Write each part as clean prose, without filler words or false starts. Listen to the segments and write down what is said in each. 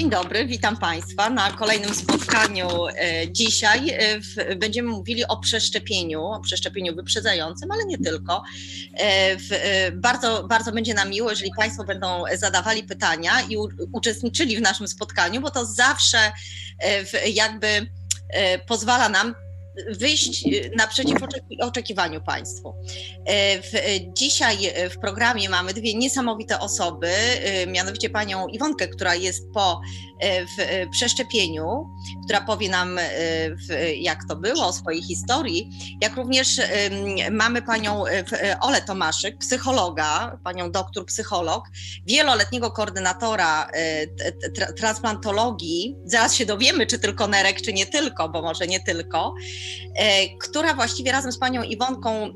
Dzień dobry, witam Państwa na kolejnym spotkaniu. Dzisiaj będziemy mówili o przeszczepieniu wyprzedzającym, ale nie tylko. Bardzo będzie nam miło, jeżeli Państwo będą zadawali pytania i uczestniczyli w naszym spotkaniu, bo to zawsze jakby pozwala nam wyjść naprzeciw oczekiwaniu Państwu. Dzisiaj w programie mamy dwie niesamowite osoby, mianowicie panią Iwonkę, która jest po przeszczepieniu, która powie nam, jak to było, o swojej historii, jak również mamy panią Olę Tomaszyk, psychologa, panią doktor psycholog, wieloletniego koordynatora transplantologii, zaraz się dowiemy, czy tylko nerek, czy nie tylko, bo może nie tylko, która właściwie razem z panią Iwonką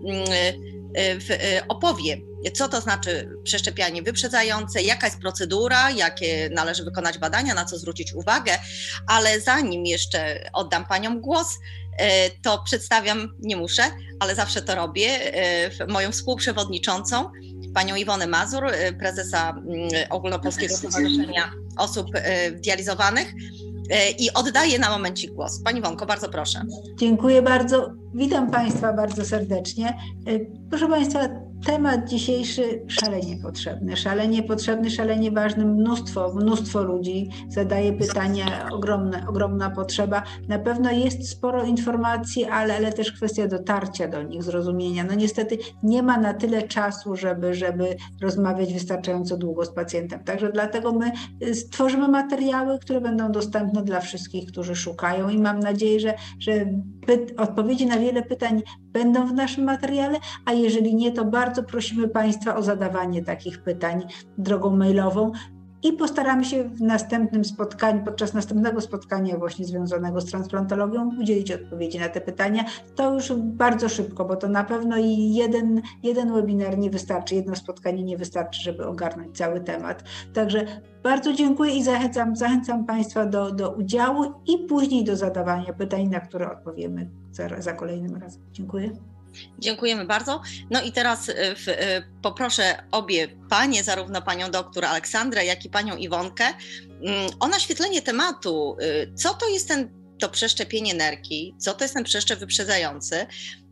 opowie, co to znaczy przeszczepianie wyprzedzające, jaka jest procedura, jakie należy wykonać badania, na co zwrócić uwagę, ale zanim jeszcze oddam paniom głos, to przedstawiam, nie muszę, ale zawsze to robię, moją współprzewodniczącą, panią Iwonę Mazur, prezesa Ogólnopolskiego Stowarzyszenia Osób Dializowanych. I oddaję na momencik głos. Pani Iwonko, bardzo proszę. Dziękuję bardzo. Witam Państwa bardzo serdecznie. Proszę Państwa, temat dzisiejszy szalenie potrzebny, szalenie ważny. Mnóstwo ludzi zadaje pytania, ogromna potrzeba. Na pewno jest sporo informacji, ale też kwestia dotarcia do nich, zrozumienia. No niestety nie ma na tyle czasu, żeby rozmawiać wystarczająco długo z pacjentem. Także dlatego my stworzymy materiały, które będą dostępne dla wszystkich, którzy szukają i mam nadzieję, że odpowiedzi na wiele pytań będą w naszym materiale, a jeżeli nie, to bardzo prosimy Państwa o zadawanie takich pytań drogą mailową i postaramy się w następnym spotkaniu, podczas następnego spotkania właśnie związanego z transplantologią udzielić odpowiedzi na te pytania. To już bardzo szybko, bo to na pewno jeden webinar nie wystarczy, jedno spotkanie nie wystarczy, żeby ogarnąć cały temat. Także bardzo dziękuję i zachęcam Państwa do udziału i później do zadawania pytań, na które odpowiemy za kolejnym razem. Dziękuję. Dziękujemy bardzo. No i teraz poproszę obie panie, zarówno panią doktor Aleksandrę, jak i panią Iwonkę, o naświetlenie tematu, co to jest to przeszczepienie nerki, co to jest ten przeszczep wyprzedzający,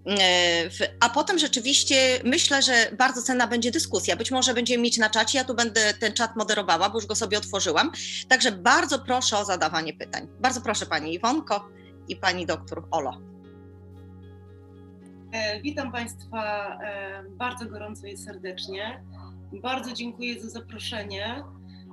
a potem rzeczywiście myślę, że bardzo cenna będzie dyskusja. Być może będziemy mieć na czacie, ja tu będę ten czat moderowała, bo już go sobie otworzyłam, także bardzo proszę o zadawanie pytań. Bardzo proszę pani Iwonko i pani doktor Olo. Witam Państwa bardzo gorąco i serdecznie. Bardzo dziękuję za zaproszenie.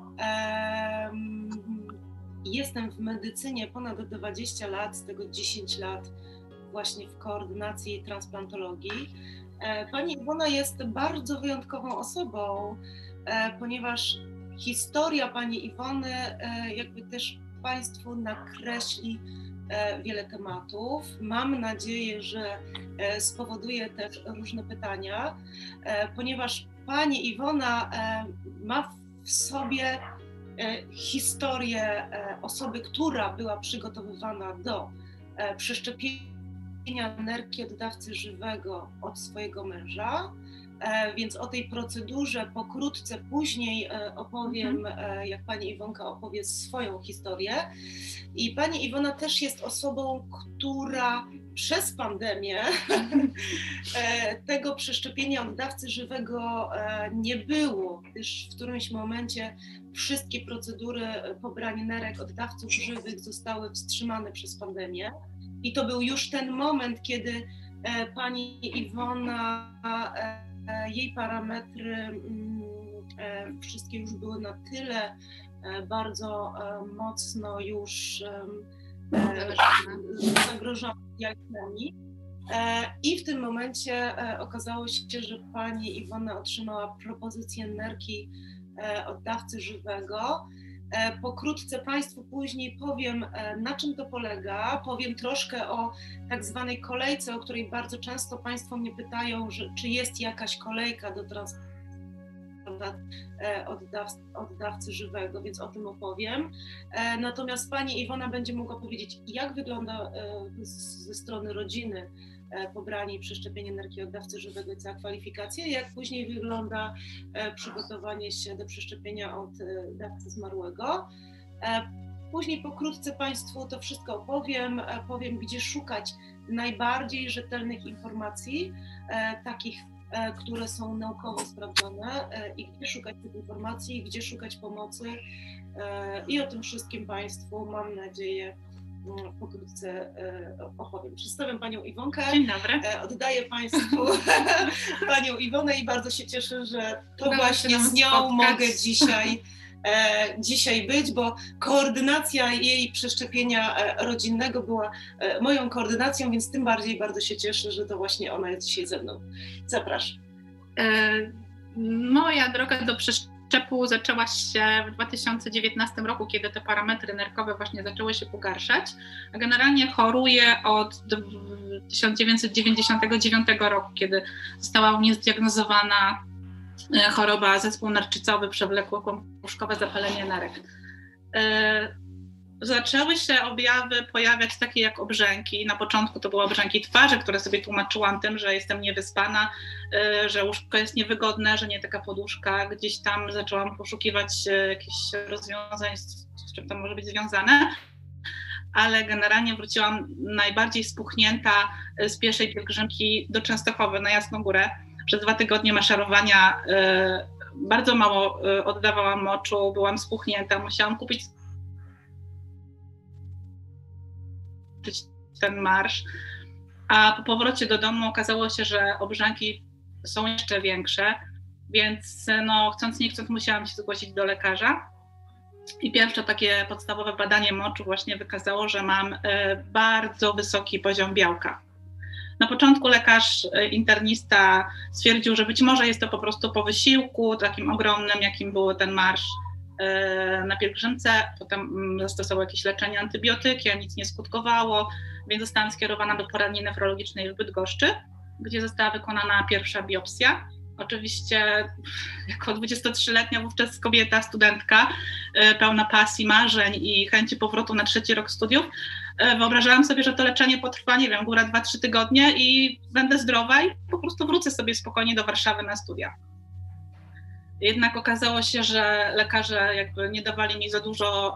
Jestem w medycynie ponad 20 lat, z tego 10 lat właśnie w koordynacji transplantologii. Pani Iwona jest bardzo wyjątkową osobą, ponieważ historia pani Iwony jakby też Państwu nakreśli wiele tematów. Mam nadzieję, że spowoduje też różne pytania, ponieważ pani Iwona ma w sobie historię osoby, która była przygotowywana do przeszczepienia nerki oddawcy żywego od swojego męża. Więc o tej procedurze pokrótce później opowiem, jak pani Iwonka opowie swoją historię. I pani Iwona też jest osobą, która przez pandemię tego przeszczepienia oddawcy żywego nie było, gdyż w którymś momencie wszystkie procedury pobrania nerek oddawców żywych zostały wstrzymane przez pandemię. I to był już ten moment, kiedy pani Iwona, jej parametry wszystkie już były na tyle bardzo mocno już zagrożone dializami. I w tym momencie okazało się, że pani Iwona otrzymała propozycję nerki oddawcy żywego. Pokrótce Państwu później powiem, na czym to polega. Powiem troszkę o tak zwanej kolejce, o której bardzo często Państwo mnie pytają, czy jest jakaś kolejka do oddawcy żywego, więc o tym opowiem. Natomiast pani Iwona będzie mogła powiedzieć, jak wygląda ze strony rodziny pobranie i przeszczepienie nerki oddawcy żywego i cała kwalifikacja, jak później wygląda przygotowanie się do przeszczepienia od dawcy zmarłego. Później pokrótce Państwu to wszystko opowiem, powiem, gdzie szukać najbardziej rzetelnych informacji, takich, które są naukowo sprawdzone, i gdzie szukać tych informacji, gdzie szukać pomocy, i o tym wszystkim Państwu, mam nadzieję, pokrótce opowiem. Przedstawiam Panią Iwonkę. Dzień dobry. Oddaję Państwu Panią Iwonę i bardzo się cieszę, że to właśnie z nią mogę dzisiaj być, bo koordynacja jej przeszczepienia rodzinnego była moją koordynacją, więc tym bardziej bardzo się cieszę, że to właśnie ona jest dzisiaj ze mną. Zapraszam. Moja droga do przeszczepu zaczęła się w 2019 roku, kiedy te parametry nerkowe właśnie zaczęły się pogarszać. Generalnie choruję od 1999 roku, kiedy została u mnie zdiagnozowana choroba, zespół narczycowy, przewlekłe kłąbkowe zapalenie nerek. Zaczęły się objawy pojawiać takie jak obrzęki. Na początku to były obrzęki twarzy, które sobie tłumaczyłam tym, że jestem niewyspana, że łóżko jest niewygodne, że nie taka poduszka. Gdzieś tam zaczęłam poszukiwać jakichś rozwiązań, z czym to może być związane. Ale generalnie wróciłam najbardziej spuchnięta z pierwszej pielgrzymki do Częstochowy na Jasną Górę. Przez 2 tygodnie maszerowania bardzo mało oddawałam moczu, byłam spuchnięta, musiałam kupić ten marsz, a po powrocie do domu okazało się, że obrzęki są jeszcze większe, więc chcąc nie chcąc musiałam się zgłosić do lekarza i pierwsze takie podstawowe badanie moczu właśnie wykazało, że mam bardzo wysoki poziom białka. Na początku lekarz internista stwierdził, że być może jest to po prostu po wysiłku takim ogromnym, jakim był ten marsz na pielgrzymce. Potem zastosował jakieś leczenie, antybiotyki, a nic nie skutkowało, więc zostałam skierowana do poradni nefrologicznej w Bydgoszczy, gdzie została wykonana pierwsza biopsja. Oczywiście jako 23-letnia wówczas kobieta, studentka, pełna pasji, marzeń i chęci powrotu na 3. rok studiów, wyobrażałam sobie, że to leczenie potrwa, nie wiem, góra 2-3 tygodnie i będę zdrowa i po prostu wrócę sobie spokojnie do Warszawy na studia. Jednak okazało się, że lekarze jakby nie dawali mi za dużo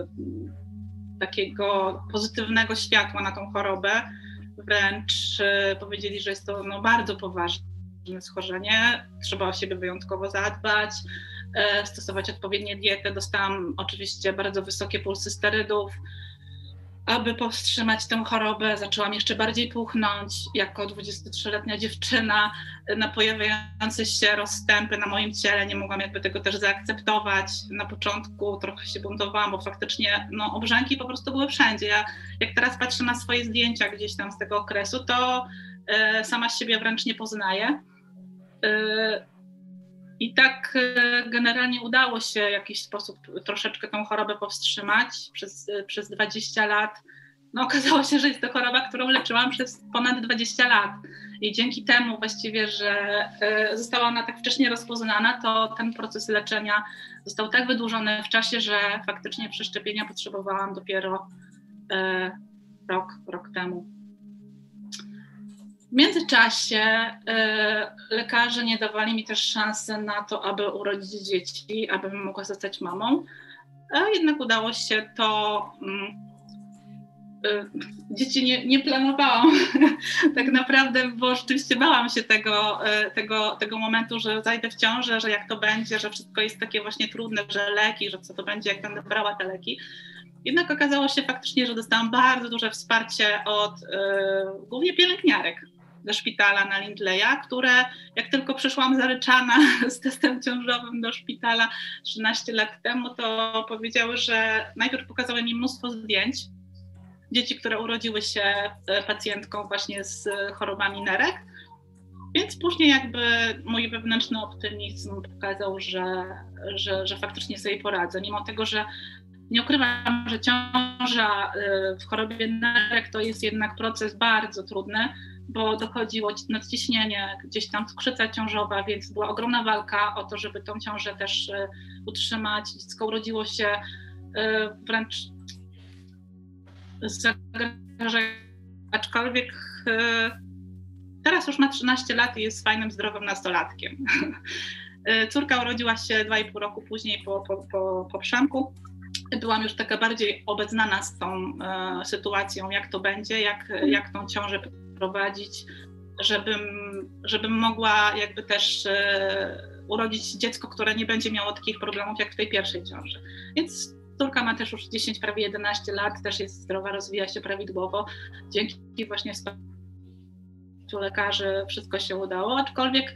takiego pozytywnego światła na tą chorobę, wręcz powiedzieli, że jest to bardzo poważne schorzenie, trzeba o siebie wyjątkowo zadbać, stosować odpowiednie dietę. Dostałam oczywiście bardzo wysokie pulsy sterydów, aby powstrzymać tę chorobę. Zaczęłam jeszcze bardziej puchnąć jako 23-letnia dziewczyna na pojawiające się rozstępy na moim ciele. Nie mogłam jakby tego też zaakceptować. Na początku trochę się buntowałam, bo faktycznie obrzęki po prostu były wszędzie. Ja jak teraz patrzę na swoje zdjęcia gdzieś tam z tego okresu, to sama siebie wręcz nie poznaję. I tak generalnie udało się w jakiś sposób troszeczkę tą chorobę powstrzymać przez 20 lat. Okazało się, że jest to choroba, którą leczyłam przez ponad 20 lat. I dzięki temu właściwie, że została ona tak wcześnie rozpoznana, to ten proces leczenia został tak wydłużony w czasie, że faktycznie przeszczepienia potrzebowałam dopiero rok temu. W międzyczasie lekarze nie dawali mi też szansy na to, aby urodzić dzieci, abym mogła zostać mamą, a jednak udało się to. Dzieci nie planowałam tak naprawdę, bo rzeczywiście bałam się tego momentu, że zajdę w ciążę, że jak to będzie, że wszystko jest takie właśnie trudne, że leki, że co to będzie, jak będę brała te leki. Jednak okazało się faktycznie, że dostałam bardzo duże wsparcie od głównie pielęgniarek ze szpitala na Lindleya, które jak tylko przyszłam zaryczana z testem ciążowym do szpitala 13 lat temu, to powiedziały, że najpierw pokazały mi mnóstwo zdjęć dzieci, które urodziły się pacjentką właśnie z chorobami nerek, więc później jakby mój wewnętrzny optymizm pokazał, że faktycznie sobie poradzę, mimo tego, że nie ukrywam, że ciąża w chorobie nerek to jest jednak proces bardzo trudny, bo dochodziło nadciśnienie, gdzieś tam cukrzyca ciążowa, więc była ogromna walka o to, żeby tą ciążę też utrzymać. Dziecko urodziło się wręcz z zagrożeniem, aczkolwiek teraz już ma 13 lat i jest fajnym, zdrowym nastolatkiem. Córka urodziła się 2,5 roku później po przemku. byłam już taka bardziej obeznana z tą sytuacją, jak to będzie, jak tą ciążę prowadzić, żebym mogła jakby też urodzić dziecko, które nie będzie miało takich problemów jak w tej pierwszej ciąży. Więc córka ma też już 10, prawie 11 lat, też jest zdrowa, rozwija się prawidłowo. Dzięki właśnie wsparciu lekarzy wszystko się udało, aczkolwiek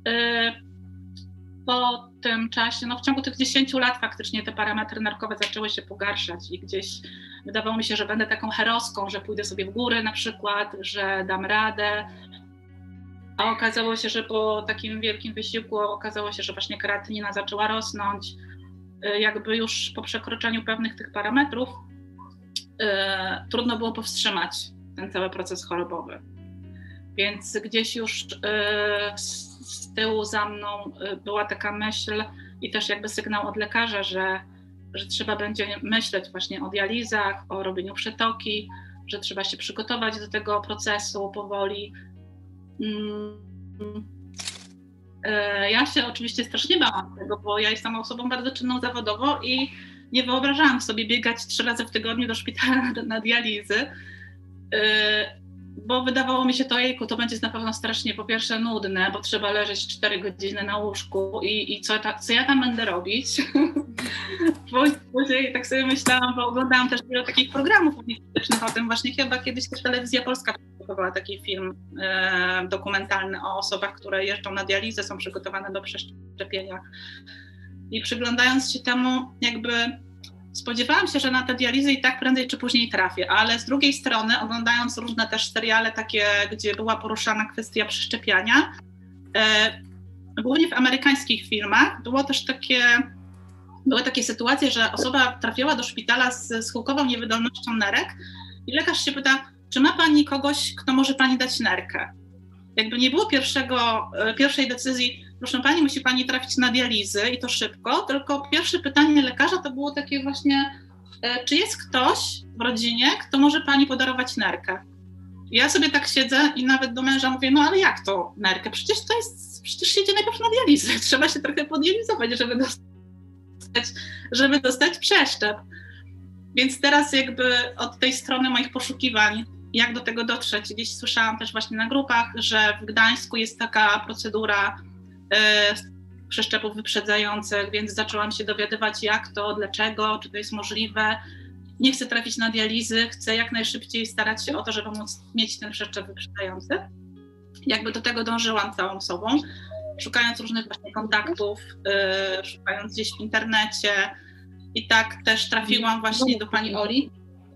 po tym czasie, w ciągu tych 10 lat faktycznie te parametry nerkowe zaczęły się pogarszać i gdzieś wydawało mi się, że będę taką heroską, że pójdę sobie w góry na przykład, że dam radę, a okazało się, że po takim wielkim wysiłku okazało się, że właśnie kreatynina zaczęła rosnąć, jakby już po przekroczeniu pewnych tych parametrów trudno było powstrzymać ten cały proces chorobowy. Więc gdzieś już z tyłu za mną była taka myśl i też jakby sygnał od lekarza, że trzeba będzie myśleć właśnie o dializach, o robieniu przetoki, że trzeba się przygotować do tego procesu powoli. Ja się oczywiście strasznie bałam tego, bo ja jestem osobą bardzo czynną zawodowo i nie wyobrażałam sobie biegać 3 razy w tygodniu do szpitala na dializy, bo wydawało mi się to będzie na pewno strasznie po pierwsze nudne, bo trzeba leżeć 4 godziny na łóżku i co ja tam będę robić. Później tak sobie myślałam, bo oglądałam też wiele takich programów publicystycznych o tym, właśnie chyba kiedyś też Telewizja Polska produkowała taki film dokumentalny o osobach, które jeżdżą na dializę, są przygotowane do przeszczepienia. I przyglądając się temu, jakby spodziewałam się, że na te dializy i tak prędzej czy później trafię, ale z drugiej strony, oglądając różne też seriale takie, gdzie była poruszana kwestia przeszczepiania, głównie w amerykańskich filmach były takie sytuacje, że osoba trafiała do szpitala z schyłkową niewydolnością nerek i lekarz się pyta, czy ma pani kogoś, kto może pani dać nerkę? Jakby nie było pierwszej decyzji, proszę pani, musi pani trafić na dializy i to szybko, tylko pierwsze pytanie lekarza to było takie właśnie, czy jest ktoś w rodzinie, kto może pani podarować nerkę? Ja sobie tak siedzę i nawet do męża mówię, no ale jak to nerkę? Przecież się idzie najpierw na dializę, trzeba się trochę poddializować, żeby dostać przeszczep. Więc teraz jakby od tej strony moich poszukiwań, jak do tego dotrzeć, gdzieś słyszałam też właśnie na grupach, że w Gdańsku jest taka procedura przeszczepów wyprzedzających, więc zaczęłam się dowiadywać jak to, dlaczego, czy to jest możliwe. Nie chcę trafić na dializy, chcę jak najszybciej starać się o to, żeby móc mieć ten przeszczep wyprzedzający. Jakby do tego dążyłam całą sobą, szukając różnych właśnie kontaktów, szukając gdzieś w internecie i tak też trafiłam właśnie do pani Oli.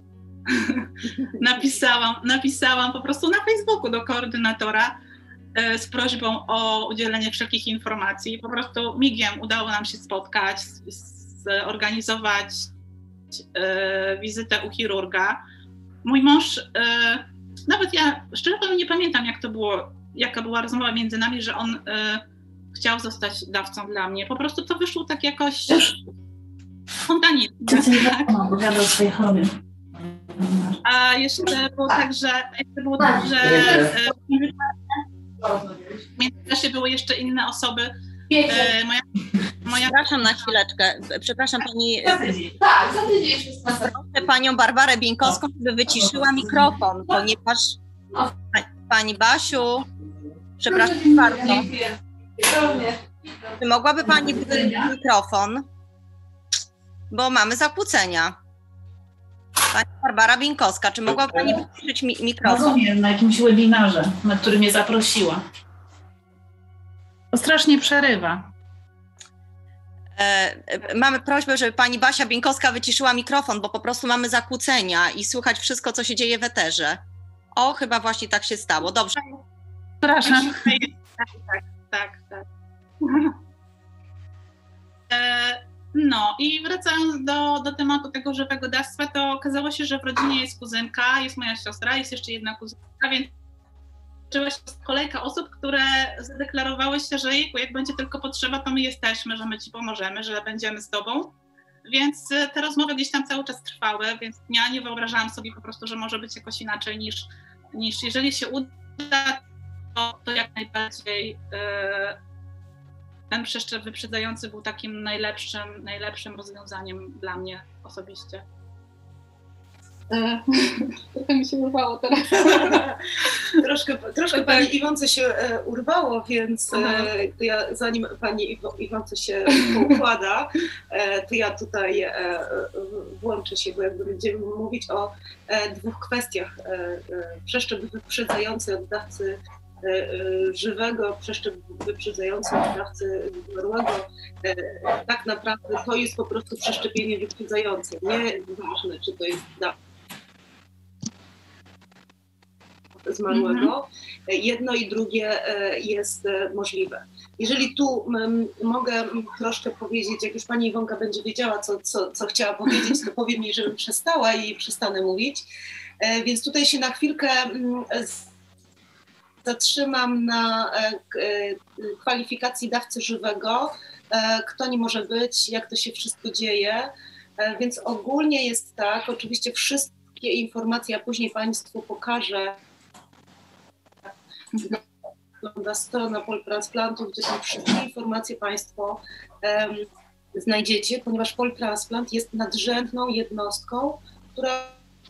Napisałam po prostu na Facebooku do koordynatora z prośbą o udzielenie wszelkich informacji. Po prostu migiem udało nam się spotkać, zorganizować wizytę u chirurga. Mój mąż, nawet ja szczerze powiem nie pamiętam jaka była rozmowa między nami, że on chciał zostać dawcą dla mnie. Po prostu to wyszło tak jakoś spontanicznie. Opowiada o swojej chorobie. A jeszcze było tak, że w międzyczasie były jeszcze inne osoby. Przepraszam na chwileczkę. Przepraszam pani. Tak, za tydzień wszystko. Proszę panią Barbarę Bieńkowską, żeby wyciszyła mikrofon, ponieważ pani Basiu, przepraszam bardzo. Czy mogłaby pani wyciszyć mikrofon? Bo mamy zakłócenia. Pani Barbara Bieńkowska, czy mogłaby pani wyciszyć mikrofon? Rozumiem, na jakimś webinarze, na który mnie zaprosiła. To strasznie przerywa. Mamy prośbę, żeby pani Basia Bieńkowska wyciszyła mikrofon, bo po prostu mamy zakłócenia i słychać wszystko, co się dzieje w eterze. O, chyba właśnie tak się stało. Dobrze. Przepraszam. Tak. No i wracając do tematu tego żywego dawstwa, to okazało się, że w rodzinie jest kuzynka, jest moja siostra, jest jeszcze jedna kuzynka, więc zaczęła się kolejka osób, które zadeklarowały się, że jak będzie tylko potrzeba, to my jesteśmy, że my ci pomożemy, że będziemy z tobą. Więc te rozmowy gdzieś tam cały czas trwały, więc ja nie wyobrażałam sobie po prostu, że może być jakoś inaczej niż jeżeli się uda, to jak najbardziej ten przeszczep wyprzedzający był takim najlepszym rozwiązaniem dla mnie osobiście. Trochę mi się urwało teraz. Troszkę Pani Iwonce się urwało, więc to ja, zanim Pani Iwonce się poukłada, to ja tutaj włączę się, bo jakby będziemy mówić o dwóch kwestiach. Przeszczep wyprzedzający od dawcy żywego, przeszczep wyprzedzający od dawcy zmarłego. Tak naprawdę to jest po prostu przeszczepienie wyprzedzające. Nieważne, czy to jest dawca zmarłego. Jedno i drugie jest możliwe. Jeżeli tu mogę troszkę powiedzieć, jak już Pani Iwonka będzie wiedziała, co chciała powiedzieć, to powie mi, żebym przestała i przestanę mówić. Więc tutaj się na chwilkę zatrzymam na kwalifikacji dawcy żywego, kto nie może być, jak to się wszystko dzieje. Więc ogólnie jest tak, oczywiście wszystkie informacje, a później Państwu pokażę, wygląda strona Poltransplantu, gdzie są wszystkie informacje Państwo znajdziecie, ponieważ Poltransplant jest nadrzędną jednostką, która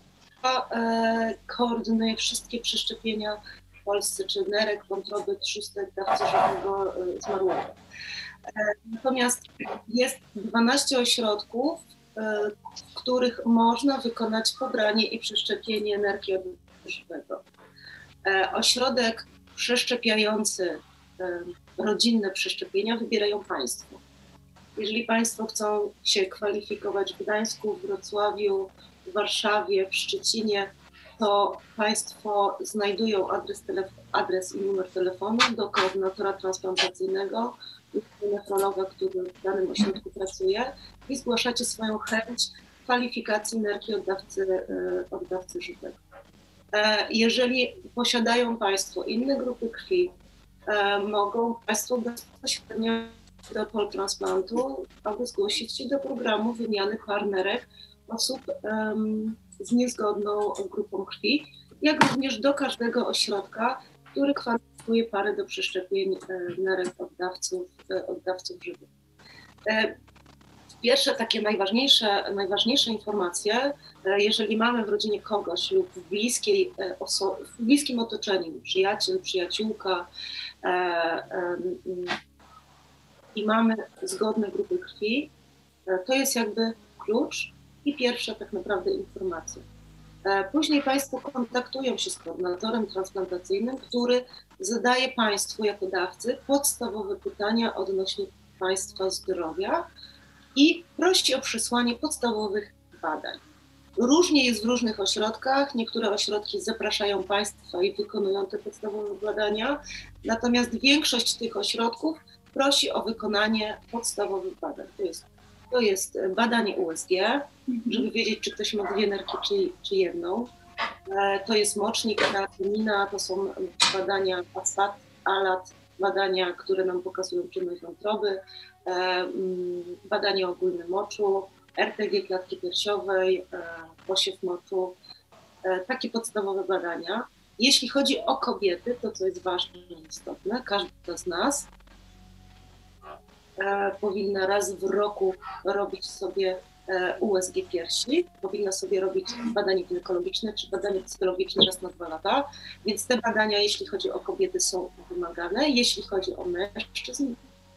koordynuje wszystkie przeszczepienia w Polsce, czy nerek, wątroby, trzustek, dawcy żywego zmarłego. Natomiast jest 12 ośrodków, w których można wykonać pobranie i przeszczepienie nerki żywego. Ośrodek przeszczepiający rodzinne przeszczepienia wybierają Państwo. Jeżeli Państwo chcą się kwalifikować w Gdańsku, w Wrocławiu, w Warszawie, w Szczecinie, to Państwo znajdują adres i numer telefonu do koordynatora transplantacyjnego lub nefrologa, który w danym ośrodku pracuje, i zgłaszacie swoją chęć kwalifikacji nerki od dawcy żywego. Jeżeli posiadają Państwo inne grupy krwi, mogą Państwo bezpośrednio do Poltransplantu, aby zgłosić się do programu wymiany par nerek osób z niezgodną grupą krwi, jak również do każdego ośrodka, który kwalifikuje pary do przeszczepień nerek od dawców żywych. Pierwsze takie najważniejsze informacje, jeżeli mamy w rodzinie kogoś lub w bliskim otoczeniu, przyjaciel, przyjaciółka, i mamy zgodne grupy krwi, to jest jakby klucz i pierwsza tak naprawdę informacja. Później Państwo kontaktują się z koordynatorem transplantacyjnym, który zadaje Państwu jako dawcy podstawowe pytania odnośnie Państwa zdrowia i prosi o przesłanie podstawowych badań. Różnie jest w różnych ośrodkach, niektóre ośrodki zapraszają Państwa i wykonują te podstawowe badania, natomiast większość tych ośrodków prosi o wykonanie podstawowych badań. To jest badanie USG, żeby wiedzieć, czy ktoś ma dwie nerki, czy jedną. To jest mocznik, kreatinina, to są badania ASPAT, ALAT, badania, które nam pokazują czynność wątroby, badanie ogólne moczu, RTG klatki piersiowej, posiew moczu, takie podstawowe badania. Jeśli chodzi o kobiety, to co jest ważne i istotne, każda z nas powinna raz w roku robić sobie USG piersi, powinna sobie robić badanie ginekologiczne czy badanie cytologiczne raz na 2 lata, więc te badania, jeśli chodzi o kobiety, są wymagane. Jeśli chodzi o mężczyzn,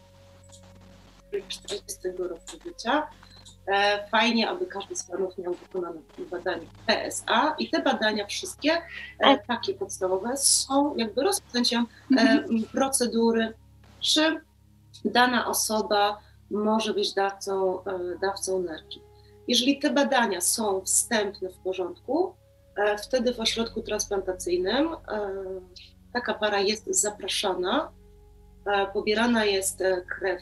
40 roku życia, fajnie, aby każdy z panów miał wykonane badanie PSA i te badania wszystkie, takie podstawowe, są jakby rozpoczęciem procedury, czy dana osoba może być dawcą nerki. Jeżeli te badania są wstępne w porządku, wtedy w ośrodku transplantacyjnym taka para jest zapraszana, pobierana jest krew,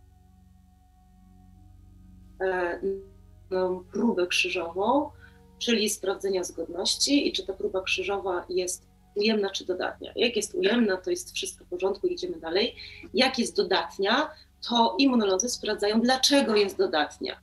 próbę krzyżową, czyli sprawdzenia zgodności i czy ta próba krzyżowa jest ujemna czy dodatnia. Jak jest ujemna, to jest wszystko w porządku, idziemy dalej. Jak jest dodatnia, to immunolodzy sprawdzają, dlaczego jest dodatnia.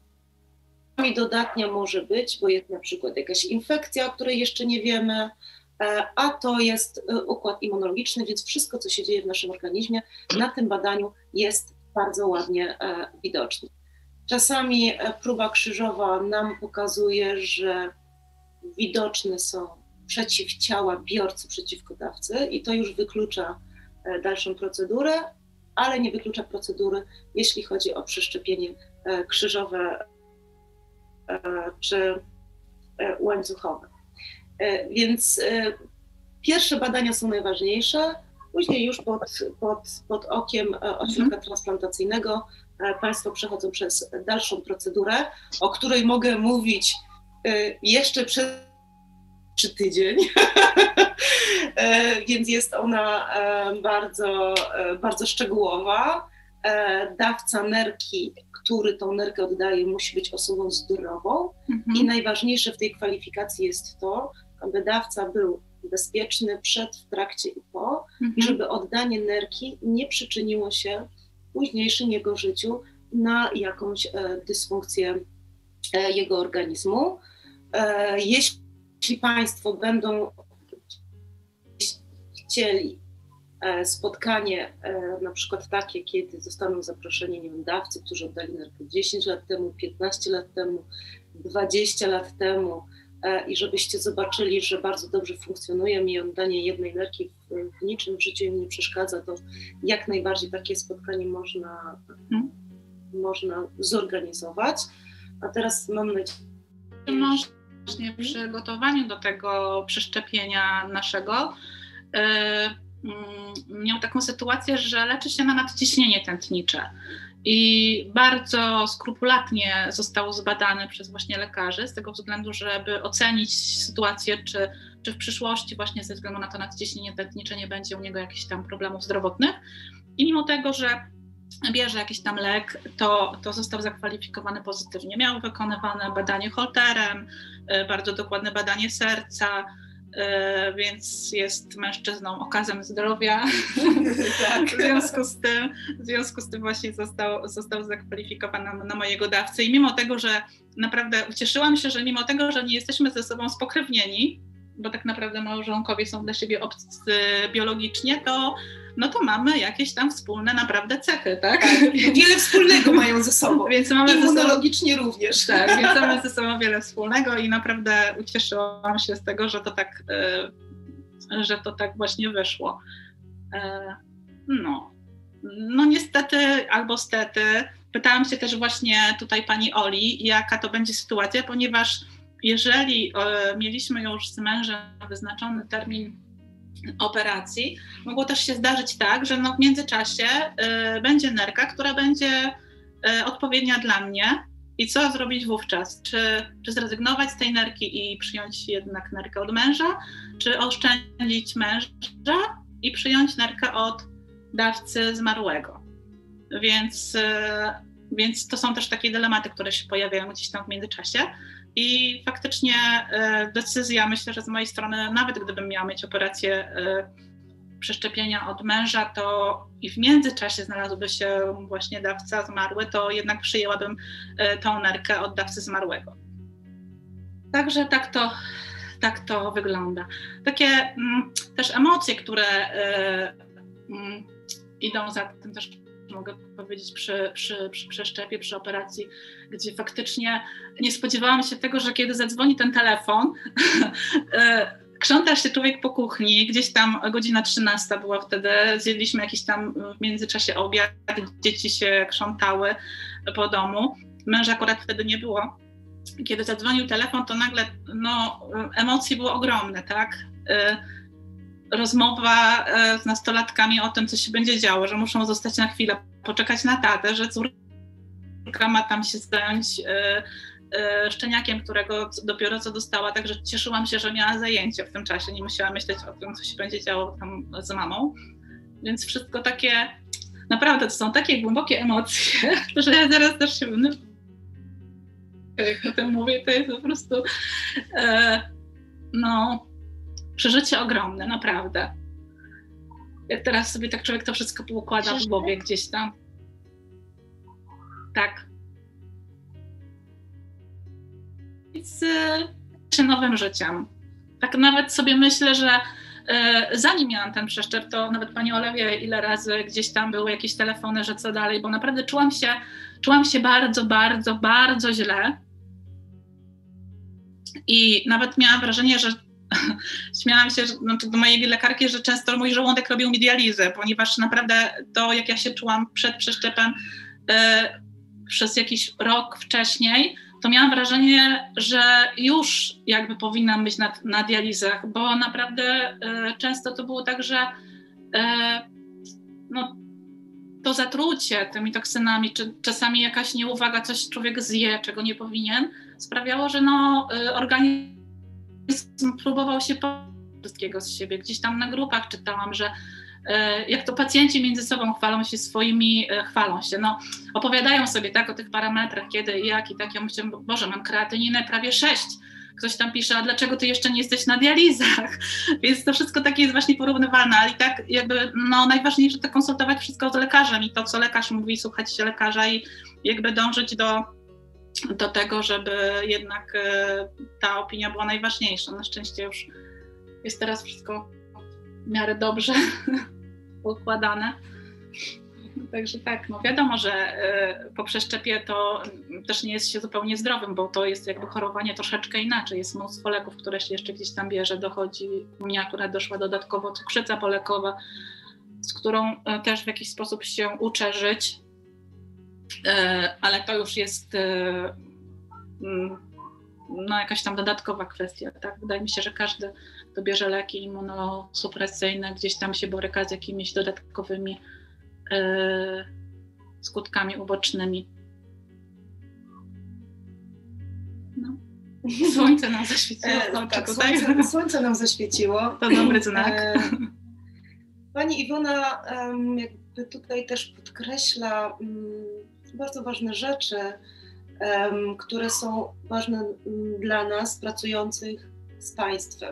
Dodatnia może być, bo jest na przykład jakaś infekcja, o której jeszcze nie wiemy, a to jest układ immunologiczny, więc wszystko, co się dzieje w naszym organizmie, na tym badaniu jest bardzo ładnie widoczne. Czasami próba krzyżowa nam pokazuje, że widoczne są przeciwciała biorcy przeciwko dawcy i to już wyklucza dalszą procedurę, ale nie wyklucza procedury, jeśli chodzi o przeszczepienie krzyżowe czy łańcuchowe. Więc pierwsze badania są najważniejsze, później już pod okiem ośrodka transplantacyjnego Państwo przechodzą przez dalszą procedurę, o której mogę mówić jeszcze przez tydzień, więc jest ona bardzo, bardzo szczegółowa. Dawca nerki, który tą nerkę oddaje, musi być osobą zdrową i najważniejsze w tej kwalifikacji jest to, aby dawca był bezpieczny przed, w trakcie i po, i żeby oddanie nerki nie przyczyniło się w późniejszym jego życiu na jakąś dysfunkcję jego organizmu. Jeśli Państwo będą chcieli spotkanie, na przykład takie, kiedy zostaną zaproszeni, nie wiem, dawcy, którzy oddali nerkę 10 lat temu, 15 lat temu, 20 lat temu i żebyście zobaczyli, że bardzo dobrze funkcjonuje i oddanie jednej nerki w niczym w życiu im nie przeszkadza, to jak najbardziej takie spotkanie można zorganizować. A teraz mam nadzieję, właśnie w przygotowaniu do tego przeszczepienia naszego miał taką sytuację, że leczy się na nadciśnienie tętnicze i bardzo skrupulatnie został zbadany przez właśnie lekarzy z tego względu, żeby ocenić sytuację, czy w przyszłości właśnie ze względu na to nadciśnienie tętnicze nie będzie u niego jakichś tam problemów zdrowotnych i mimo tego, że bierze jakiś tam lek, to został zakwalifikowany pozytywnie. Miał wykonywane badanie Holterem, bardzo dokładne badanie serca, więc jest mężczyzną okazem zdrowia. Tak. W związku z tym właśnie został zakwalifikowany na mojego dawcę i mimo tego, że naprawdę ucieszyłam się, że mimo tego, że nie jesteśmy ze sobą spokrewnieni, bo tak naprawdę małżonkowie są dla siebie obcy biologicznie, to mamy jakieś tam wspólne naprawdę cechy, tak? Wiele wspólnego mają ze sobą, więc mamy immunologicznie również. Tak, więc mamy ze sobą wiele wspólnego i naprawdę ucieszyłam się z tego, że to tak właśnie wyszło. No niestety albo stety, pytałam się też właśnie tutaj pani Oli, jaka to będzie sytuacja, ponieważ jeżeli mieliśmy już z mężem wyznaczony termin operacji, mogło też się zdarzyć tak, że w międzyczasie będzie nerka, która będzie odpowiednia dla mnie i co zrobić wówczas? Czy zrezygnować z tej nerki i przyjąć jednak nerkę od męża, czy oszczędzić męża i przyjąć nerkę od dawcy zmarłego? Więc to są też takie dylematy, które się pojawiają gdzieś tam w międzyczasie. I faktycznie decyzja, myślę, że z mojej strony, nawet gdybym miała mieć operację przeszczepienia od męża, to i w międzyczasie znalazłby się właśnie dawca zmarły, to jednak przyjęłabym tą nerkę od dawcy zmarłego. Także tak to wygląda. Takie też emocje, które idą za tym też, mogę powiedzieć, przy przeszczepie, przy operacji, gdzie faktycznie nie spodziewałam się tego, że kiedy zadzwoni ten telefon, krząta się człowiek po kuchni, gdzieś tam godzina 13 była wtedy, zjedliśmy jakiś tam w międzyczasie obiad, dzieci się krzątały po domu, męża akurat wtedy nie było. Kiedy zadzwonił telefon, to nagle emocje były ogromne, tak? Rozmowa z nastolatkami o tym, co się będzie działo, że muszą zostać na chwilę, poczekać na tatę, że córka ma tam się zająć szczeniakiem, którego dopiero co dostała, także cieszyłam się, że miała zajęcie w tym czasie, nie musiała myśleć o tym, co się będzie działo tam z mamą, więc wszystko takie, naprawdę to są takie głębokie emocje, że ja zaraz też się jak o tym mówię, to jest po prostu przeżycie ogromne, naprawdę. Jak teraz sobie tak człowiek to wszystko poukłada w głowie gdzieś tam. Tak. Z nowym życiem. tak nawet sobie myślę, że zanim miałam ten przeszczep, to nawet pani Ola wie, ile razy gdzieś tam były jakieś telefony, że co dalej, bo naprawdę czułam się bardzo, bardzo, bardzo źle. I nawet miałam wrażenie, że śmiałam się do mojej lekarki, że często mój żołądek robił mi dializę, ponieważ naprawdę to, jak ja się czułam przed przeszczepem przez jakiś rok wcześniej, to miałam wrażenie, że już jakby powinnam być na dializach, bo naprawdę często to było tak, że to zatrucie tymi toksynami, czy czasami jakaś nieuwaga, coś człowiek zje, czego nie powinien, sprawiało, że organizm próbował się wszystkiego z siebie. Gdzieś tam na grupach czytałam, że jak to pacjenci między sobą chwalą się, opowiadają sobie tak o tych parametrach, kiedy i jak i tak. Ja myślę, Boże, mam kreatyninę prawie 6. Ktoś tam pisze, a dlaczego ty jeszcze nie jesteś na dializach? Więc to wszystko takie jest właśnie porównywalne, ale i tak jakby najważniejsze to konsultować wszystko z lekarzem i to, co lekarz mówi, słuchać się lekarza i jakby dążyć do tego, żeby jednak ta opinia była najważniejsza. Na szczęście już jest teraz wszystko w miarę dobrze układane. Także tak, wiadomo, że po przeszczepie to też nie jest się zupełnie zdrowym, bo to jest jakby chorowanie troszeczkę inaczej. Jest mnóstwo leków, które się jeszcze gdzieś tam bierze, dochodzi. U mnie akurat doszła dodatkowo cukrzyca polekowa, z którą też w jakiś sposób się uczę żyć, ale to już jest jakaś tam dodatkowa kwestia. Tak? Wydaje mi się, że każdy, kto bierze leki immunosupresyjne, gdzieś tam się boryka z jakimiś dodatkowymi skutkami ubocznymi. Słońce nam zaświeciło. Tak, słońce nam zaświeciło. To dobry znak. Pani Iwona jakby tutaj też podkreśla bardzo ważne rzeczy, które są ważne dla nas pracujących z państwem.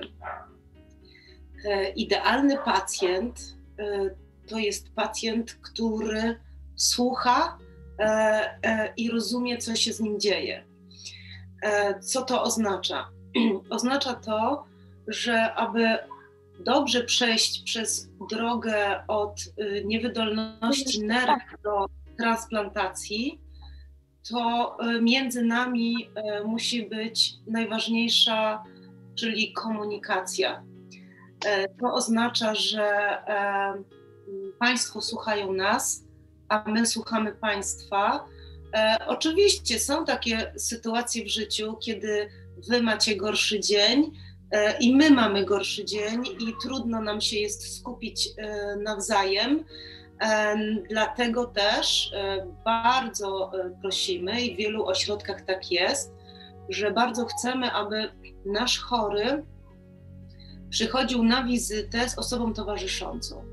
Idealny pacjent to jest pacjent, który słucha i rozumie, co się z nim dzieje. Co to oznacza? Oznacza to, że aby dobrze przejść przez drogę od niewydolności nerw do transplantacji, to między nami musi być najważniejsza, czyli komunikacja. To oznacza, że Państwo słuchają nas, a my słuchamy Państwa. Oczywiście są takie sytuacje w życiu, kiedy Wy macie gorszy dzień i my mamy gorszy dzień i trudno nam się jest skupić nawzajem. Dlatego też bardzo prosimy i w wielu ośrodkach tak jest, że bardzo chcemy, aby nasz chory przychodził na wizytę z osobą towarzyszącą.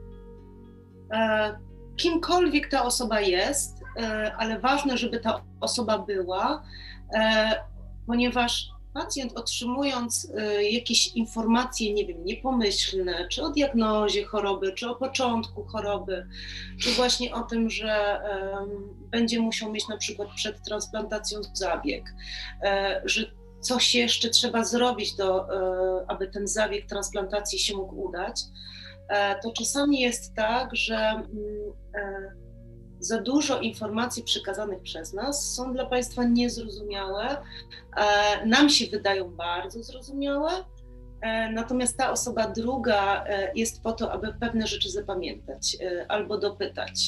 Kimkolwiek ta osoba jest, ale ważne, żeby ta osoba była, ponieważ pacjent, otrzymując jakieś informacje, nie wiem, niepomyślne, czy o diagnozie choroby, czy o początku choroby, czy właśnie o tym, że będzie musiał mieć na przykład przed transplantacją zabieg, że coś jeszcze trzeba zrobić, aby ten zabieg transplantacji się mógł udać, to czasami jest tak, że za dużo informacji przekazanych przez nas są dla Państwa niezrozumiałe, nam się wydają bardzo zrozumiałe, natomiast ta osoba druga jest po to, aby pewne rzeczy zapamiętać albo dopytać.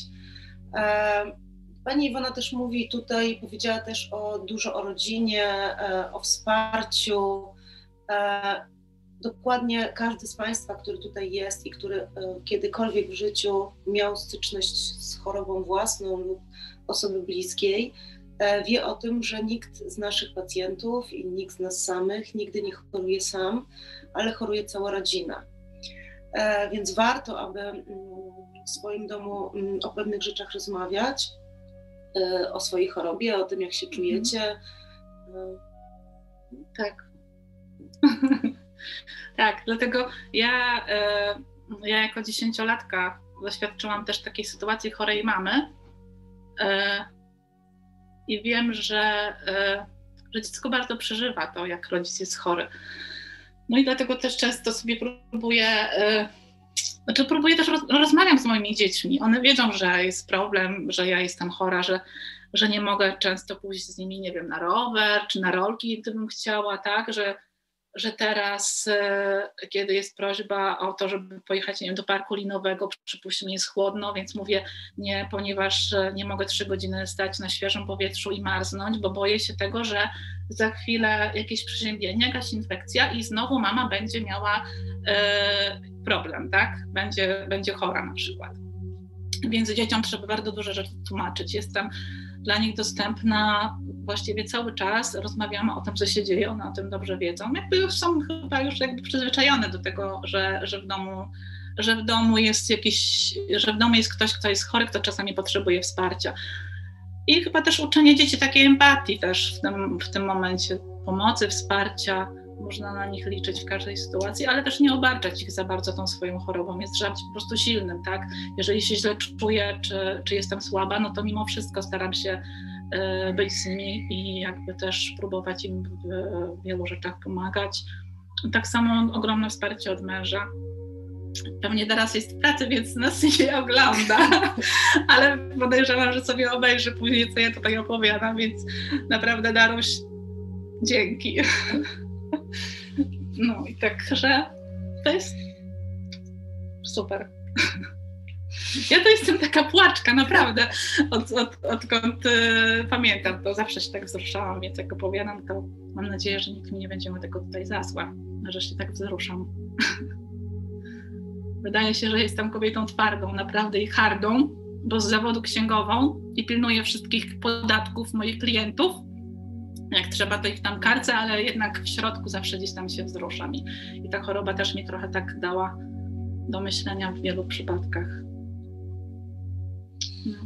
Pani Iwona też mówi tutaj, powiedziała też dużo o rodzinie, o wsparciu. Dokładnie każdy z Państwa, który tutaj jest i który kiedykolwiek w życiu miał styczność z chorobą własną lub osoby bliskiej, wie o tym, że nikt z naszych pacjentów i nikt z nas samych nigdy nie choruje sam, ale choruje cała rodzina. Więc warto, aby w swoim domu o pewnych rzeczach rozmawiać, o swojej chorobie, o tym, jak się czujecie. Tak. Tak, dlatego ja jako 10-latka doświadczyłam też takiej sytuacji chorej mamy i wiem, że dziecko bardzo przeżywa to, jak rodzic jest chory. No i dlatego też często sobie próbuję też rozmawiam z moimi dziećmi. One wiedzą, że jest problem, że ja jestem chora, że nie mogę często pójść z nimi, nie wiem, na rower czy na rolki, gdybym chciała, tak, że teraz, kiedy jest prośba o to, żeby pojechać, nie wiem, do parku linowego, przypuśćmy, jest chłodno, więc mówię nie, ponieważ nie mogę 3 godziny stać na świeżym powietrzu i marznąć, bo boję się tego, że za chwilę jakieś przeziębienie, jakaś infekcja i znowu mama będzie miała problem, tak? Będzie chora na przykład. Więc dzieciom trzeba bardzo dużo rzeczy tłumaczyć. Jestem dla nich dostępna właściwie cały czas. Rozmawiamy o tym, co się dzieje, one o tym dobrze wiedzą. Jakby są chyba już jakby przyzwyczajone do tego, że w domu jest ktoś, kto jest chory, kto czasami potrzebuje wsparcia. I chyba też uczenie dzieci takiej empatii też w tym momencie, pomocy, wsparcia. Można na nich liczyć w każdej sytuacji, ale też nie obarczać ich za bardzo tą swoją chorobą. Trzeba być po prostu silnym, tak? Jeżeli się źle czuję, czy jestem słaba, no to mimo wszystko staram się być z nimi i jakby też próbować im w wielu rzeczach pomagać. Tak samo ogromne wsparcie od męża. Pewnie teraz jest w pracy, więc nas nie ogląda, ale podejrzewam, że sobie obejrzy później, co ja tutaj opowiadam, więc naprawdę, Daruś, dzięki. No i także to jest super. Ja to jestem taka płaczka, naprawdę, odkąd pamiętam, to zawsze się tak wzruszałam, więc jak opowiadam, to mam nadzieję, że nikt mi nie będzie tego tutaj za zła, że się tak wzruszam. Wydaje się, że jestem kobietą twardą, naprawdę i hardą, bo z zawodu księgową i pilnuję wszystkich podatków moich klientów. Jak trzeba, to ich tam karcę, ale jednak w środku zawsze gdzieś tam się wzruszam. I ta choroba też mi trochę tak dała do myślenia w wielu przypadkach. No.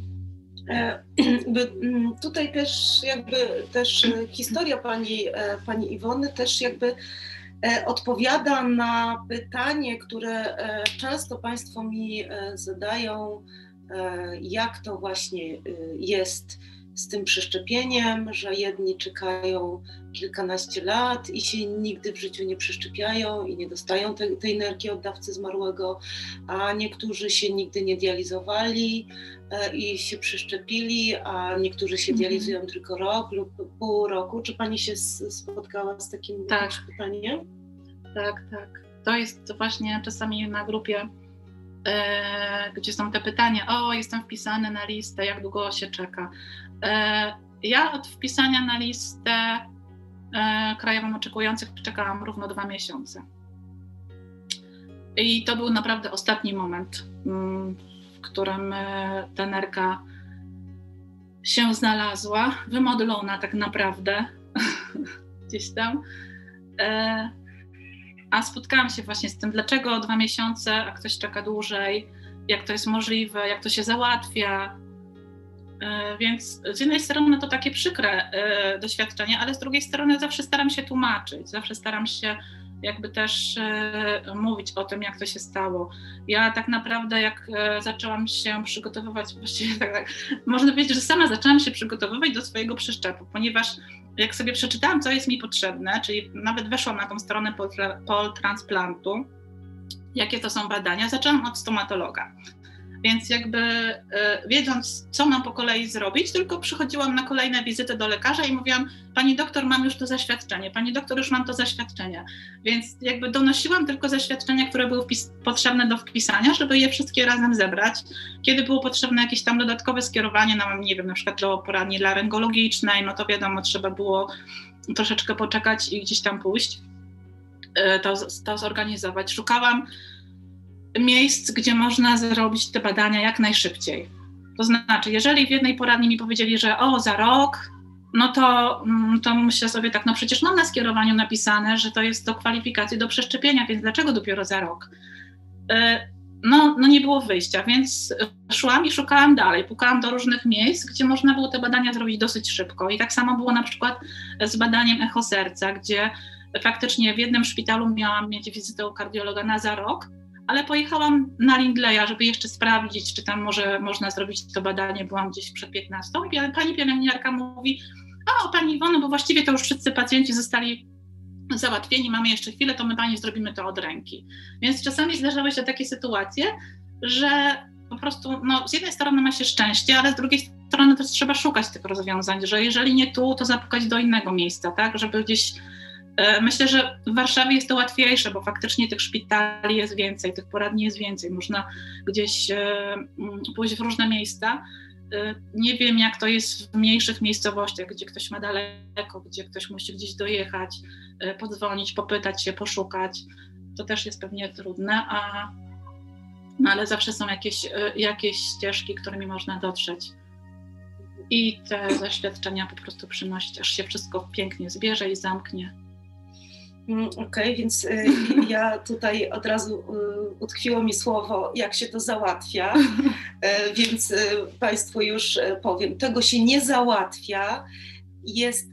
Tutaj też historia pani Iwony też jakby odpowiada na pytanie, które często Państwo mi zadają, jak to właśnie jest z tym przeszczepieniem, że jedni czekają kilkanaście lat i się nigdy w życiu nie przeszczepiają i nie dostają tej energii od dawcy zmarłego, a niektórzy się nigdy nie dializowali i się przeszczepili, a niektórzy się dializują tylko rok lub pół roku. Czy Pani się spotkała z takim pytaniem? Tak. To jest właśnie czasami na grupie, gdzie są te pytania, jestem wpisany na listę, jak długo się czeka. Ja od wpisania na listę krajową oczekujących czekałam równo 2 miesiące. I to był naprawdę ostatni moment, w którym ta nerka się znalazła, wymodlona tak naprawdę gdzieś tam. A spotkałam się właśnie z tym, dlaczego 2 miesiące, a ktoś czeka dłużej, jak to jest możliwe, jak to się załatwia. Więc z jednej strony to takie przykre doświadczenie, ale z drugiej strony zawsze staram się tłumaczyć, zawsze staram się jakby też mówić o tym, jak to się stało. Ja tak naprawdę jak zaczęłam się przygotowywać, właściwie tak, można powiedzieć, że sama zaczęłam się przygotowywać do swojego przeszczepu, ponieważ jak sobie przeczytałam, co jest mi potrzebne, czyli nawet weszłam na tą stronę Poltransplantu, jakie to są badania, zaczęłam od stomatologa. Więc jakby wiedząc, co mam po kolei zrobić, tylko przychodziłam na kolejne wizyty do lekarza i mówiłam, pani doktor, mam już to zaświadczenie, pani doktor, już mam to zaświadczenie. Więc jakby donosiłam tylko zaświadczenia, które były potrzebne do wpisania, żeby je wszystkie razem zebrać. Kiedy było potrzebne jakieś tam dodatkowe skierowanie, nie wiem, na przykład do poradni laryngologicznej, no to wiadomo, trzeba było troszeczkę poczekać i gdzieś tam pójść, to zorganizować. Szukałam miejsc, gdzie można zrobić te badania jak najszybciej. To znaczy, jeżeli w jednej poradni mi powiedzieli, że za rok, no to myślę sobie tak, no przecież mam na skierowaniu napisane, że to jest do kwalifikacji do przeszczepienia, więc dlaczego dopiero za rok? No nie było wyjścia, więc szłam i szukałam dalej, pukałam do różnych miejsc, gdzie można było te badania zrobić dosyć szybko. I tak samo było na przykład z badaniem echo serca, gdzie faktycznie w jednym szpitalu miałam mieć wizytę u kardiologa na za rok, ale pojechałam na Lindleya, żeby jeszcze sprawdzić, czy tam może można zrobić to badanie. Byłam gdzieś przed 15 i pani pielęgniarka mówi, pani Iwono, bo właściwie to już wszyscy pacjenci zostali załatwieni, mamy jeszcze chwilę, to my Pani zrobimy to od ręki. Więc czasami zdarzały się takie sytuacje, że po prostu, no z jednej strony ma się szczęście, ale z drugiej strony też trzeba szukać tych rozwiązań, że jeżeli nie tu, to zapukać do innego miejsca, tak, żeby gdzieś, myślę, że w Warszawie jest to łatwiejsze, bo faktycznie tych szpitali jest więcej, tych poradni jest więcej, można gdzieś pójść w różne miejsca. Nie wiem, jak to jest w mniejszych miejscowościach, gdzie ktoś ma daleko, gdzie ktoś musi gdzieś dojechać, podzwonić, popytać się, poszukać. To też jest pewnie trudne, no ale zawsze są jakieś ścieżki, którymi można dotrzeć. I te zaświadczenia po prostu przynosić, aż się wszystko pięknie zbierze i zamknie. Okej, więc ja tutaj od razu utkwiło mi słowo, jak się to załatwia, więc Państwu już powiem, tego się nie załatwia. Jest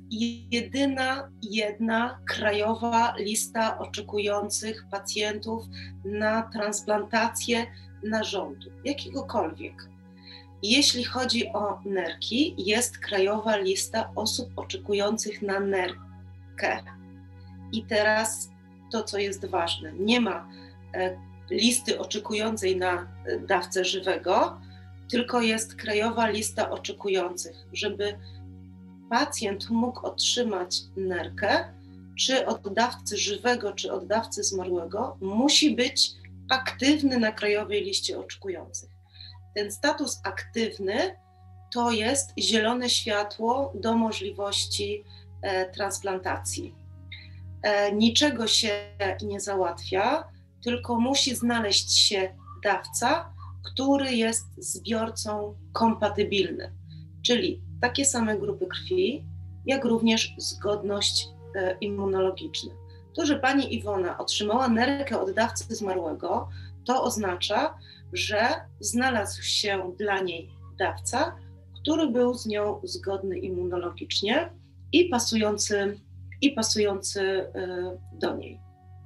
jedna krajowa lista oczekujących pacjentów na transplantację narządu, jakiegokolwiek. Jeśli chodzi o nerki, jest krajowa lista osób oczekujących na nerkę. I teraz to, co jest ważne, nie ma listy oczekującej na dawcę żywego, tylko jest krajowa lista oczekujących. Żeby pacjent mógł otrzymać nerkę, czy od dawcy żywego, czy od dawcy zmarłego, musi być aktywny na krajowej liście oczekujących. Ten status aktywny to jest zielone światło do możliwości transplantacji. Niczego się nie załatwia, tylko musi znaleźć się dawca, który jest zbiorcą kompatybilny, czyli takie same grupy krwi, jak również zgodność immunologiczna. To, że pani Iwona otrzymała nerkę od dawcy zmarłego, to oznacza, że znalazł się dla niej dawca, który był z nią zgodny immunologicznie i pasujący do niej.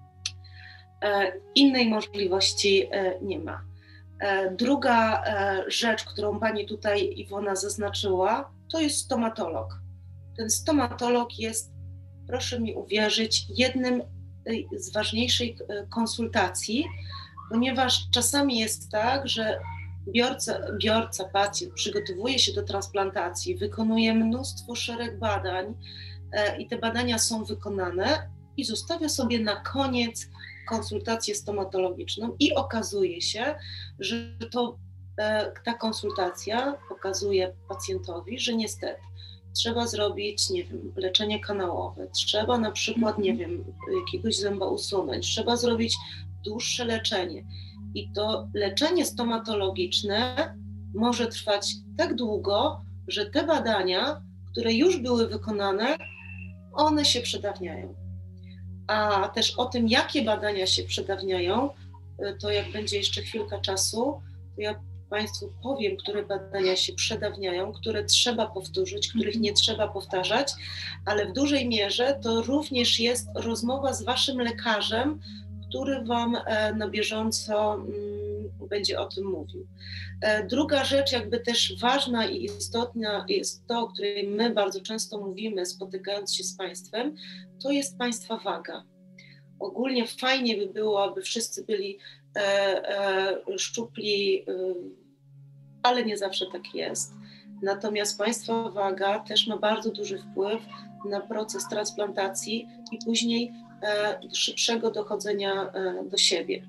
Innej możliwości nie ma. Druga rzecz, którą pani tutaj Iwona zaznaczyła, to jest stomatolog. Ten stomatolog jest, proszę mi uwierzyć, jednym z ważniejszych konsultacji, ponieważ czasami jest tak, że pacjent przygotowuje się do transplantacji, wykonuje szereg badań i te badania są wykonane i zostawia sobie na koniec konsultację stomatologiczną i okazuje się, że ta konsultacja pokazuje pacjentowi, że niestety trzeba zrobić, nie wiem, leczenie kanałowe, trzeba na przykład, nie wiem, jakiegoś zęba usunąć, trzeba zrobić dłuższe leczenie. I to leczenie stomatologiczne może trwać tak długo, że te badania, które już były wykonane, one się przedawniają. A też o tym, jakie badania się przedawniają, to jak będzie jeszcze chwilka czasu, to ja Państwu powiem, które badania się przedawniają, które trzeba powtórzyć, których nie trzeba powtarzać, ale w dużej mierze to również jest rozmowa z Waszym lekarzem, który Wam na bieżąco będzie o tym mówił. Druga rzecz, jakby też ważna i istotna jest to, o której my bardzo często mówimy, spotykając się z Państwem, to jest Państwa waga. Ogólnie fajnie by było, aby wszyscy byli szczupli, ale nie zawsze tak jest. Natomiast Państwa waga też ma bardzo duży wpływ na proces transplantacji i później szybszego dochodzenia do siebie.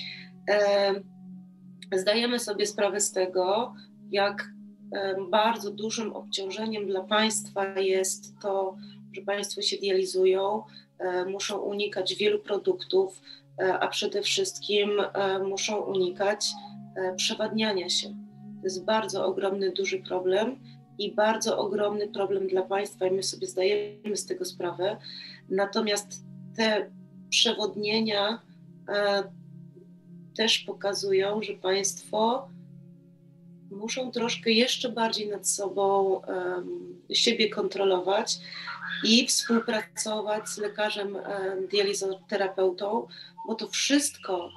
Zdajemy sobie sprawę z tego, jak bardzo dużym obciążeniem dla Państwa jest to, że Państwo się dializują, muszą unikać wielu produktów, a przede wszystkim muszą unikać przewadniania się. To jest bardzo ogromny, duży problem i bardzo ogromny problem dla Państwa i my sobie zdajemy z tego sprawę. Natomiast te przewodnienia też pokazują, że Państwo muszą troszkę jeszcze bardziej nad sobą siebie kontrolować i współpracować z lekarzem dializoterapeutą, bo to wszystko,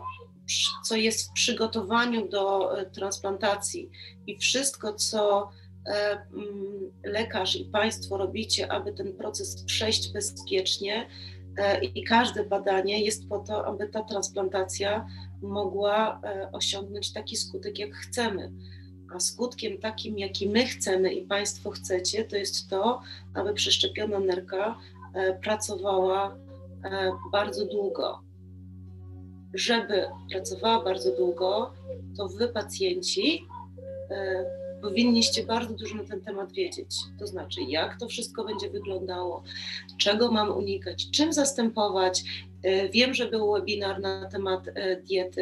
co jest w przygotowaniu do transplantacji i wszystko, co lekarz i Państwo robicie, aby ten proces przejść bezpiecznie i każde badanie jest po to, aby ta transplantacja mogła osiągnąć taki skutek, jak chcemy. A skutkiem takim, jaki my chcemy i Państwo chcecie, to jest to, aby przeszczepiona nerka pracowała bardzo długo. Żeby pracowała bardzo długo, to Wy, pacjenci, powinniście bardzo dużo na ten temat wiedzieć. To znaczy, jak to wszystko będzie wyglądało, czego mam unikać, czym zastępować. Wiem, że był webinar na temat diety,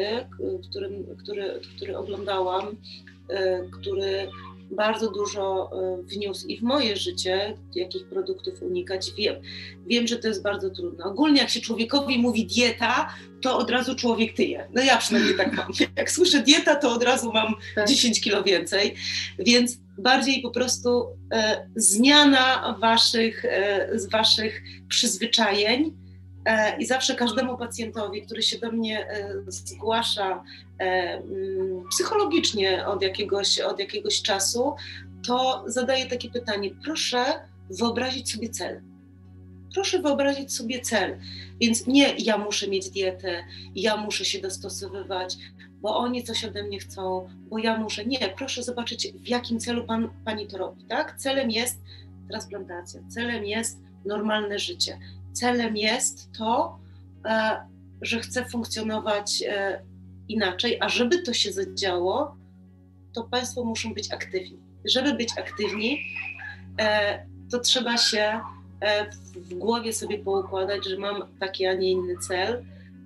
który oglądałam, który bardzo dużo wniósł i w moje życie, jakich produktów unikać. Wiem, że to jest bardzo trudne. Ogólnie jak się człowiekowi mówi dieta, to od razu człowiek tyje. No ja przynajmniej tak mam. Jak słyszę dieta, to od razu mam 10 kilo więcej. Więc bardziej po prostu zmiana waszych przyzwyczajeń. I zawsze każdemu pacjentowi, który się do mnie zgłasza psychologicznie od jakiegoś czasu, to zadaję takie pytanie: proszę wyobrazić sobie cel. Proszę wyobrazić sobie cel. Więc nie ja muszę mieć dietę, ja muszę się dostosowywać, bo oni coś ode mnie chcą, bo ja muszę. Nie, proszę zobaczyć, w jakim celu pani to robi. Tak? Celem jest transplantacja, celem jest normalne życie. Celem jest to, że chcę funkcjonować inaczej, a żeby to się zadziało, to Państwo muszą być aktywni. Żeby być aktywni, to trzeba się w głowie sobie poukładać, że mam taki, a nie inny cel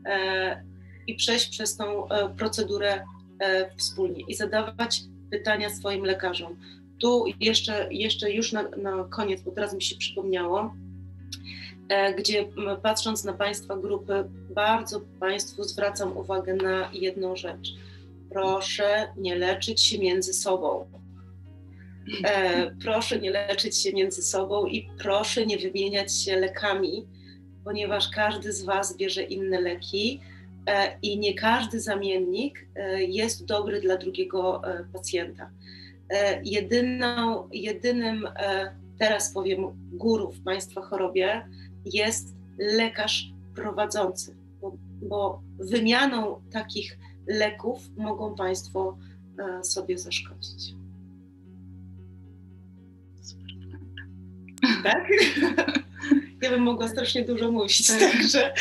i przejść przez tą procedurę wspólnie i zadawać pytania swoim lekarzom. Tu jeszcze już na koniec, bo teraz mi się przypomniało, gdzie patrząc na Państwa grupy, bardzo Państwu zwracam uwagę na jedną rzecz. Proszę nie leczyć się między sobą. Proszę nie leczyć się między sobą i proszę nie wymieniać się lekami, ponieważ każdy z Was bierze inne leki i nie każdy zamiennik jest dobry dla drugiego pacjenta. Jedynym, teraz powiem, guru w Państwa chorobie jest lekarz prowadzący, bo wymianą takich leków mogą Państwo sobie zaszkodzić. Tak? Ja bym mogła strasznie dużo mówić, także...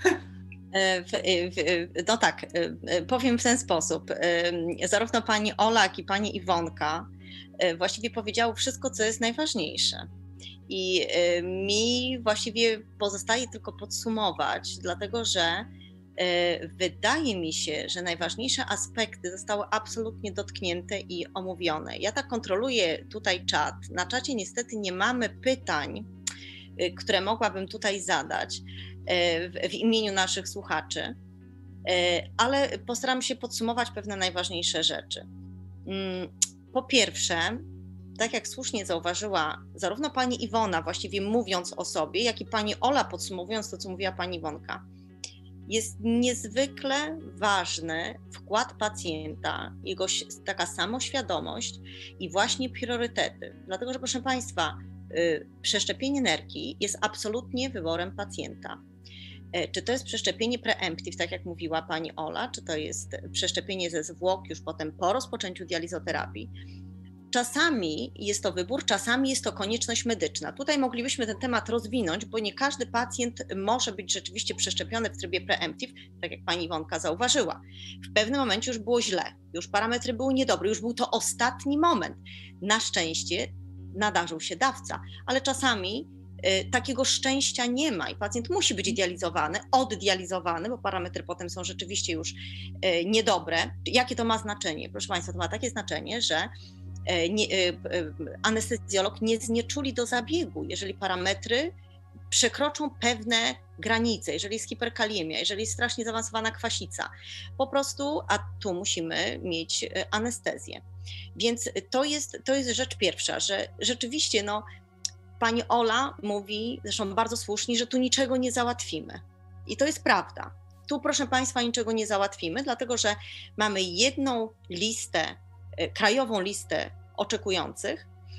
No tak, powiem w ten sposób. Zarówno pani Ola, jak i pani Iwonka właściwie powiedziały wszystko, co jest najważniejsze. I mi właściwie pozostaje tylko podsumować, dlatego że wydaje mi się, że najważniejsze aspekty zostały absolutnie dotknięte i omówione. Ja tak kontroluję tutaj czat. Na czacie niestety nie mamy pytań, które mogłabym tutaj zadać w imieniu naszych słuchaczy, ale postaram się podsumować pewne najważniejsze rzeczy. Po pierwsze, tak jak słusznie zauważyła zarówno pani Iwona, właściwie mówiąc o sobie, jak i pani Ola, podsumowując to, co mówiła pani Iwonka, jest niezwykle ważny wkład pacjenta, jego taka samoświadomość i właśnie priorytety. Dlatego, że proszę Państwa, przeszczepienie nerki jest absolutnie wyborem pacjenta. Czy to jest przeszczepienie preemptive, tak jak mówiła pani Ola, czy to jest przeszczepienie ze zwłok już potem po rozpoczęciu dializoterapii. Czasami jest to wybór, czasami jest to konieczność medyczna. Tutaj moglibyśmy ten temat rozwinąć, bo nie każdy pacjent może być rzeczywiście przeszczepiony w trybie preemptive, tak jak pani Iwonka zauważyła. W pewnym momencie już było źle, już parametry były niedobre, już był to ostatni moment. Na szczęście nadarzył się dawca, ale czasami takiego szczęścia nie ma i pacjent musi być dializowany, oddializowany, bo parametry potem są rzeczywiście już niedobre. Jakie to ma znaczenie? Proszę Państwa, to ma takie znaczenie, że anestezjolog nie znieczuli do zabiegu, jeżeli parametry przekroczą pewne granice, jeżeli jest hiperkaliemia, jeżeli jest strasznie zaawansowana kwasica, po prostu, a tu musimy mieć anestezję. Więc to jest rzecz pierwsza, że rzeczywiście pani Ola mówi, zresztą bardzo słusznie, że tu niczego nie załatwimy. I to jest prawda. Tu, proszę Państwa, niczego nie załatwimy, dlatego że mamy jedną listę, krajową listę oczekujących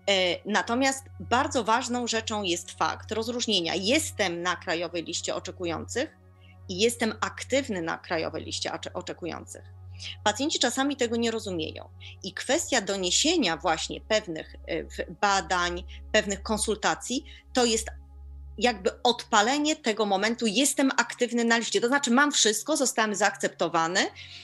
Natomiast bardzo ważną rzeczą jest fakt rozróżnienia. Jestem na krajowej liście oczekujących i jestem aktywny na krajowej liście oczekujących. Pacjenci czasami tego nie rozumieją i kwestia doniesienia właśnie pewnych badań, pewnych konsultacji, to jest jakby odpalenie tego momentu, jestem aktywny na liście, to znaczy mam wszystko, zostałem zaakceptowany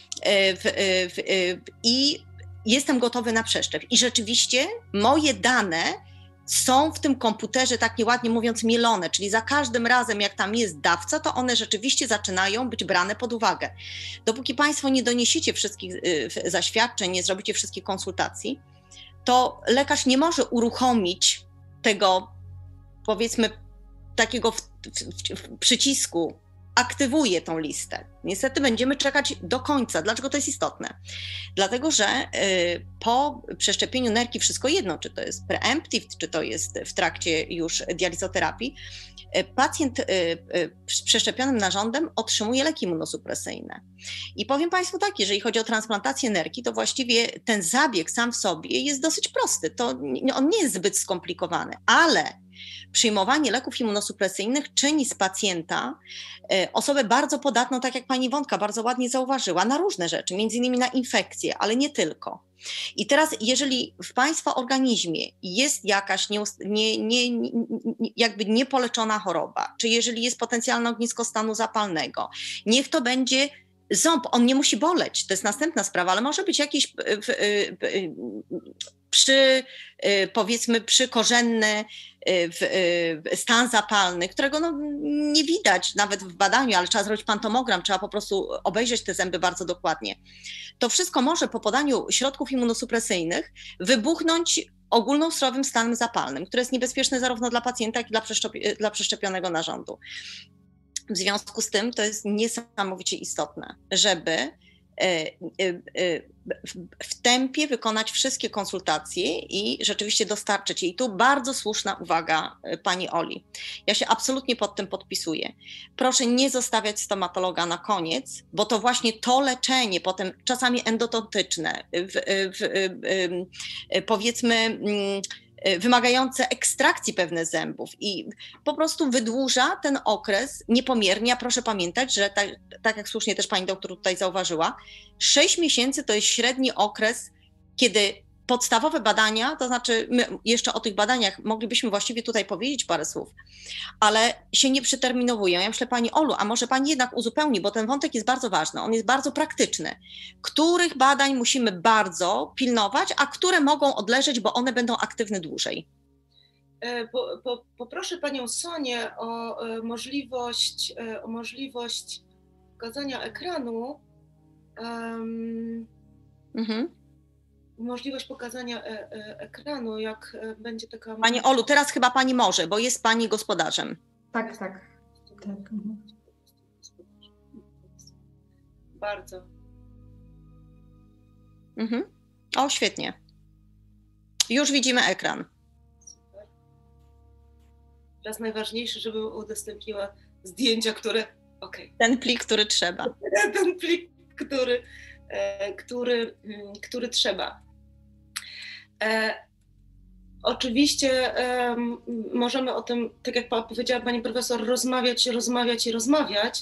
i jestem gotowy na przeszczep. I rzeczywiście moje dane są w tym komputerze, tak nieładnie mówiąc, mielone, czyli za każdym razem, jak tam jest dawca, to one rzeczywiście zaczynają być brane pod uwagę. Dopóki Państwo nie doniesiecie wszystkich zaświadczeń, nie zrobicie wszystkich konsultacji, to lekarz nie może uruchomić tego, powiedzmy, takiego przycisku, aktywuje tą listę. Niestety będziemy czekać do końca. Dlaczego to jest istotne? Dlatego, że po przeszczepieniu nerki wszystko jedno, czy to jest preemptive, czy to jest w trakcie już dializoterapii, pacjent z przeszczepionym narządem otrzymuje leki immunosupresyjne. I powiem Państwu tak, jeżeli chodzi o transplantację nerki, to właściwie ten zabieg sam w sobie jest dosyć prosty. On nie jest zbyt skomplikowany, ale przyjmowanie leków immunosupresyjnych czyni z pacjenta osobę bardzo podatną, tak jak pani Iwonka bardzo ładnie zauważyła, na różne rzeczy, między innymi na infekcje, ale nie tylko. I teraz, jeżeli w Państwa organizmie jest jakaś jakby niepoleczona choroba, czy jeżeli jest potencjalne ognisko stanu zapalnego, niech to będzie ząb, on nie musi boleć, to jest następna sprawa, ale może być jakiś powiedzmy przykorzenny stan zapalny, którego nie widać nawet w badaniu, ale trzeba zrobić pantomogram, trzeba po prostu obejrzeć te zęby bardzo dokładnie. To wszystko może po podaniu środków immunosupresyjnych wybuchnąć ogólnostrowym stanem zapalnym, który jest niebezpieczny zarówno dla pacjenta, jak i dla przeszczepionego narządu. W związku z tym to jest niesamowicie istotne, żeby w tempie wykonać wszystkie konsultacje i rzeczywiście dostarczyć. I tu bardzo słuszna uwaga pani Oli. Ja się absolutnie pod tym podpisuję. Proszę nie zostawiać stomatologa na koniec, bo to właśnie to leczenie, potem czasami endodontyczne, powiedzmy wymagające ekstrakcji pewnych zębów i po prostu wydłuża ten okres niepomiernie. A proszę pamiętać, że tak jak słusznie też pani doktor tutaj zauważyła, 6 miesięcy to jest średni okres, kiedy podstawowe badania, to znaczy my jeszcze o tych badaniach moglibyśmy właściwie tutaj powiedzieć parę słów, ale się nie przeterminowują. Ja myślę, pani Olu, a może pani jednak uzupełni, bo ten wątek jest bardzo ważny, on jest bardzo praktyczny. Których badań musimy bardzo pilnować, a które mogą odleżeć, bo one będą aktywne dłużej? Poproszę panią Sonię o możliwość pokazania ekranu. Możliwość pokazania ekranu, jak będzie taka... Pani Olu, teraz chyba pani może, bo jest pani gospodarzem. Tak. Bardzo. O, świetnie. Już widzimy ekran. Super. Teraz najważniejsze, żeby udostępniła zdjęcia, które... Ten plik, który trzeba. Ten plik, który trzeba. Oczywiście możemy o tym, tak jak powiedziała pani profesor, rozmawiać.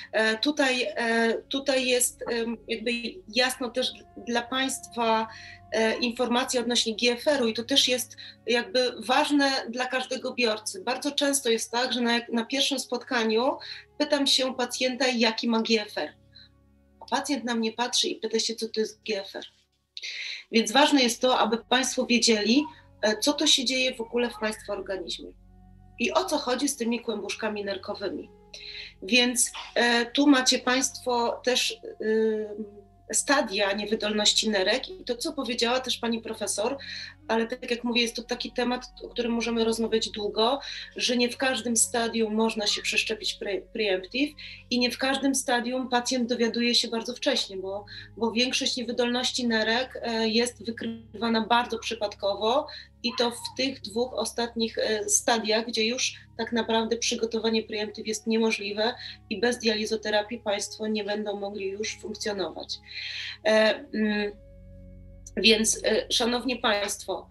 Tutaj jest jakby jasno też dla państwa informacja odnośnie GFR-u i to też jest jakby ważne dla każdego biorcy. Bardzo często jest tak, że na pierwszym spotkaniu pytam się pacjenta, jaki ma GFR. A pacjent na mnie patrzy i pyta się, co to jest GFR. Więc ważne jest to, aby państwo wiedzieli, co to się dzieje w ogóle w państwa organizmie i o co chodzi z tymi kłębuszkami nerkowymi. Więc tu macie państwo też stadia niewydolności nerek i to, co powiedziała też pani profesor, ale tak jak mówię, jest to taki temat, o którym możemy rozmawiać długo, że nie w każdym stadium można się przeszczepić preemptive i nie w każdym stadium pacjent dowiaduje się bardzo wcześnie, bo większość niewydolności nerek jest wykrywana bardzo przypadkowo i to w tych 2 ostatnich stadiach, gdzie już tak naprawdę przygotowanie preemptive jest niemożliwe i bez dializoterapii państwo nie będą mogli już funkcjonować. Więc szanowni państwo,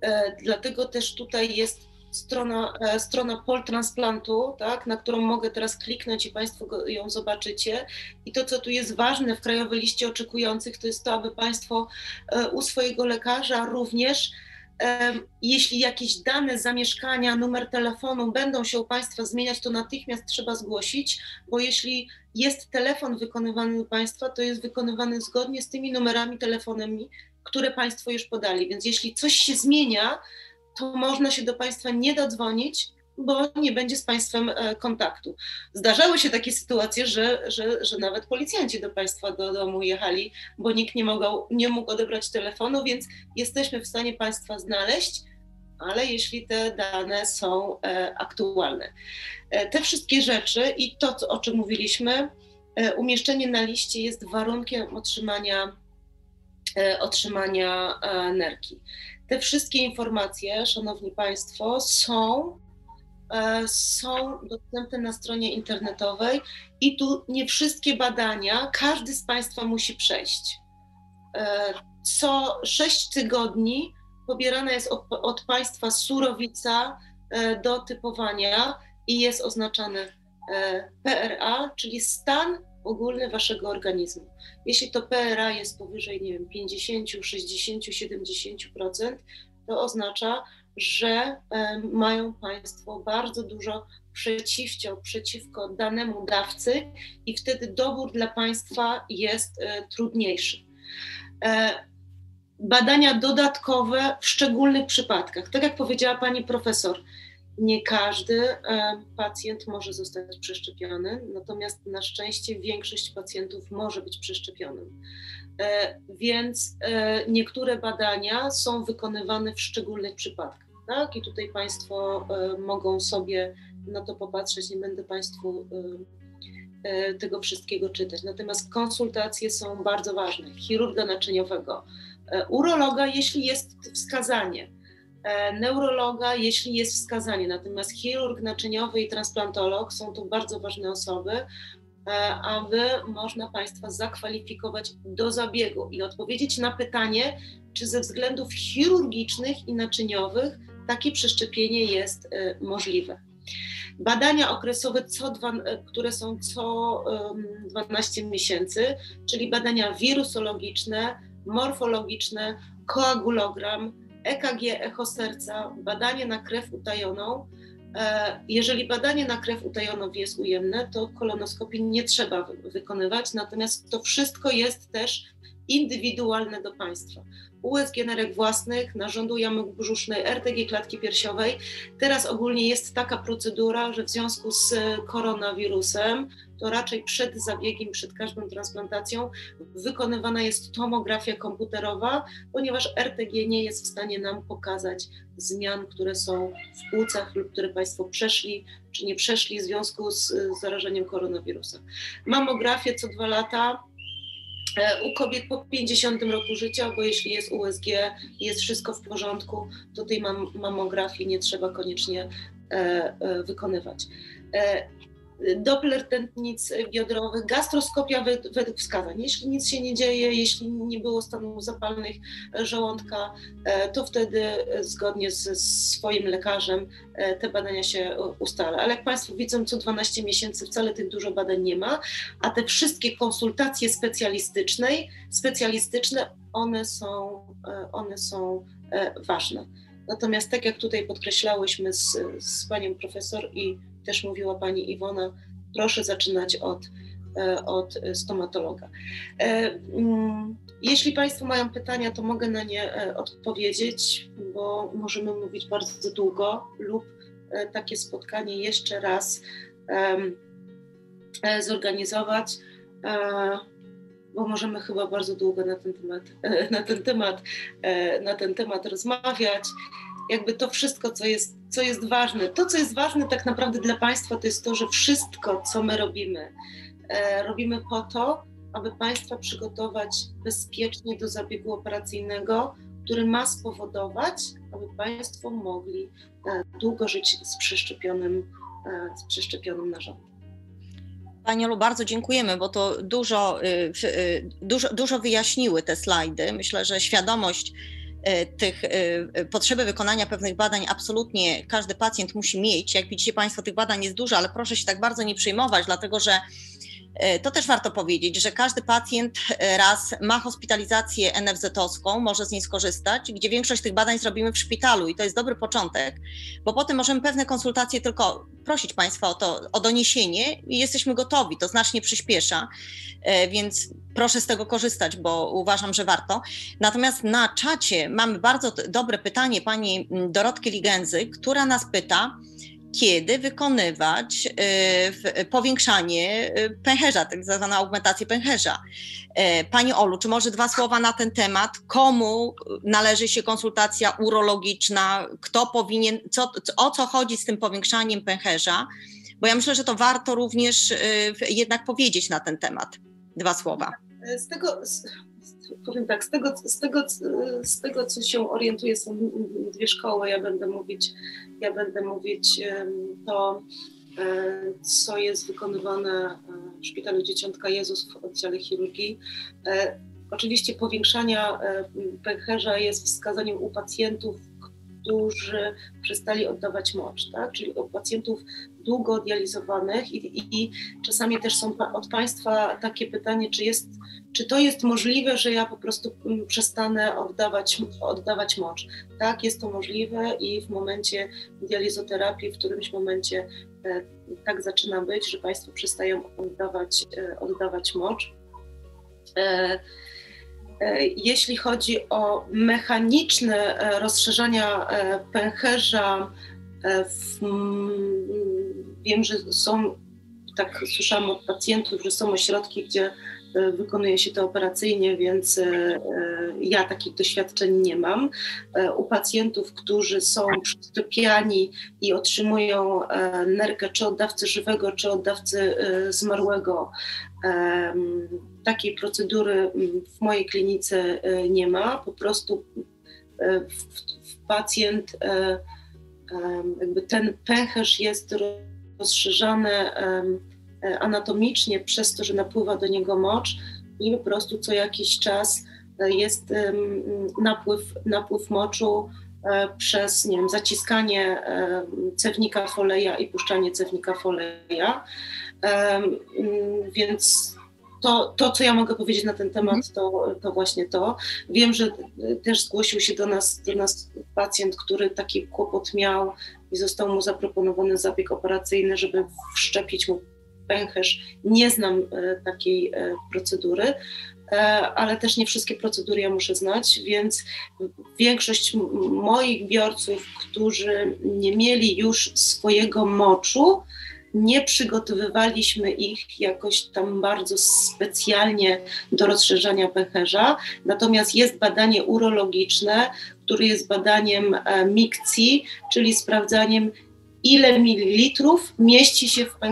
Dlatego też tutaj jest strona Poltransplantu, tak, na którą mogę teraz kliknąć i Państwo ją zobaczycie. I to, co tu jest ważne w Krajowej Liście Oczekujących, to jest to, aby Państwo u swojego lekarza również, jeśli jakieś dane zamieszkania, numer telefonu będą się u Państwa zmieniać, to natychmiast trzeba zgłosić, bo jeśli jest telefon wykonywany u Państwa, to jest wykonywany zgodnie z tymi numerami telefonami, które Państwo już podali. Więc jeśli coś się zmienia, to można się do Państwa nie dodzwonić, bo nie będzie z Państwem kontaktu. Zdarzały się takie sytuacje, że nawet policjanci do Państwa do domu jechali, bo nikt nie mógł odebrać telefonu, więc jesteśmy w stanie Państwa znaleźć, ale jeśli te dane są aktualne. Te wszystkie rzeczy i to, o czym mówiliśmy, umieszczenie na liście jest warunkiem otrzymania nerki. Te wszystkie informacje, Szanowni Państwo, są dostępne na stronie internetowej i tu nie wszystkie badania każdy z Państwa musi przejść. Co 6 tygodni pobierana jest od Państwa surowica do typowania i jest oznaczany PRA, czyli stan ogólny Waszego organizmu. Jeśli to PRA jest powyżej, nie wiem, 50, 60, 70%, to oznacza, że mają Państwo bardzo dużo przeciwko danemu dawcy i wtedy dobór dla Państwa jest trudniejszy. Badania dodatkowe w szczególnych przypadkach. Tak jak powiedziała Pani profesor, nie każdy pacjent może zostać przeszczepiony, natomiast na szczęście większość pacjentów może być przeszczepionym. Więc niektóre badania są wykonywane w szczególnych przypadkach. Tak? I tutaj Państwo mogą sobie na to popatrzeć, nie będę Państwu tego wszystkiego czytać. Natomiast konsultacje są bardzo ważne. Chirurga naczyniowego, urologa, jeśli jest wskazanie, neurologa, jeśli jest wskazanie. Natomiast chirurg naczyniowy i transplantolog są to bardzo ważne osoby, aby można Państwa zakwalifikować do zabiegu i odpowiedzieć na pytanie, czy ze względów chirurgicznych i naczyniowych takie przeszczepienie jest możliwe. Badania okresowe, które są co 12 miesięcy, czyli badania wirusologiczne, morfologiczne, koagulogram, EKG, echo serca, badanie na krew utajoną. Jeżeli badanie na krew utajoną jest ujemne, to kolonoskopii nie trzeba wykonywać, natomiast to wszystko jest też indywidualne do Państwa. USG nerek własnych, narządu jamok brzusznej, RTG klatki piersiowej. Teraz ogólnie jest taka procedura, że w związku z koronawirusem, to raczej przed zabiegiem, przed każdą transplantacją wykonywana jest tomografia komputerowa, ponieważ RTG nie jest w stanie nam pokazać zmian, które są w płucach lub które Państwo przeszli, czy nie przeszli w związku z zarażeniem koronawirusem. Mamografię co 2 lata, u kobiet po 50 roku życia, bo jeśli jest USG, jest wszystko w porządku, to tej mamografii nie trzeba koniecznie wykonywać. Doppler tętnic biodrowych, gastroskopia według wskazań. Jeśli nic się nie dzieje, jeśli nie było stanów zapalnych żołądka, to wtedy zgodnie ze swoim lekarzem te badania się ustala. Ale jak Państwo widzą, co 12 miesięcy wcale tych dużo badań nie ma, a te wszystkie konsultacje specjalistyczne, one są ważne. Natomiast tak jak tutaj podkreślałyśmy z Panią profesor i też mówiła Pani Iwona, proszę zaczynać od stomatologa. Jeśli Państwo mają pytania, to mogę na nie odpowiedzieć, bo możemy mówić bardzo długo lub takie spotkanie jeszcze raz zorganizować, bo możemy chyba bardzo długo na ten temat rozmawiać. Jakby to wszystko, co jest ważne. To, co jest ważne tak naprawdę dla Państwa, to jest to, że wszystko, co my robimy po to, aby Państwa przygotować bezpiecznie do zabiegu operacyjnego, który ma spowodować, aby Państwo mogli długo żyć z przeszczepionym narządem. Pani Olu, bardzo dziękujemy, bo to dużo wyjaśniły te slajdy. Myślę, że świadomość potrzeby wykonania pewnych badań absolutnie każdy pacjent musi mieć. Jak widzicie Państwo, tych badań jest dużo, ale proszę się tak bardzo nie przejmować, dlatego że to też warto powiedzieć, że każdy pacjent raz ma hospitalizację NFZ-owską, może z niej skorzystać, gdzie większość tych badań zrobimy w szpitalu i to jest dobry początek, bo potem możemy pewne konsultacje tylko prosić Państwa o doniesienie i jesteśmy gotowi, to znacznie przyspiesza, więc proszę z tego korzystać, bo uważam, że warto. Natomiast na czacie mamy bardzo dobre pytanie pani Dorotki Ligęzy, która nas pyta, kiedy wykonywać powiększanie pęcherza, tak zwaną augmentację pęcherza. Pani Olu, czy może 2 słowa na ten temat? Komu należy się konsultacja urologiczna? Kto powinien, o co chodzi z tym powiększaniem pęcherza? Bo ja myślę, że to warto również jednak powiedzieć na ten temat. 2 słowa. Powiem tak, z tego, co się orientuję, są 2 szkoły. Ja będę mówić to, co jest wykonywane w Szpitalu Dzieciątka Jezus w oddziale chirurgii. Oczywiście powiększania pęcherza jest wskazaniem u pacjentów, którzy przestali oddawać mocz, tak? Czyli u pacjentów długo dializowanych i czasami też są od Państwa takie pytanie, czy to jest możliwe, że ja po prostu przestanę oddawać mocz. Tak, jest to możliwe i w momencie dializoterapii w którymś momencie tak zaczyna być, że Państwo przestają oddawać mocz. Jeśli chodzi o mechaniczne rozszerzania pęcherza, wiem, że są, tak słyszałam od pacjentów, że są ośrodki, gdzie wykonuje się to operacyjnie, więc ja takich doświadczeń nie mam. U pacjentów, którzy są przeszczepiani i otrzymują nerkę czy od dawcy żywego, czy od dawcy zmarłego, takiej procedury w mojej klinice nie ma. Po prostu pacjent, jakby ten pęcherz jest rozszerzany anatomicznie przez to, że napływa do niego mocz i po prostu co jakiś czas jest napływ moczu przez, nie wiem, zaciskanie cewnika Folleya i puszczanie cewnika Folleya. Więc to, co ja mogę powiedzieć na ten temat, to właśnie to. Wiem, że też zgłosił się do nas pacjent, który taki kłopot miał i został mu zaproponowany zabieg operacyjny, żeby wszczepić mu pęcherz. Nie znam takiej procedury, ale też nie wszystkie procedury ja muszę znać, więc większość moich biorców, którzy nie mieli już swojego moczu, nie przygotowywaliśmy ich jakoś tam bardzo specjalnie do rozszerzania pęcherza, natomiast jest badanie urologiczne, które jest badaniem mikcji, czyli sprawdzaniem, ile mililitrów mieści się w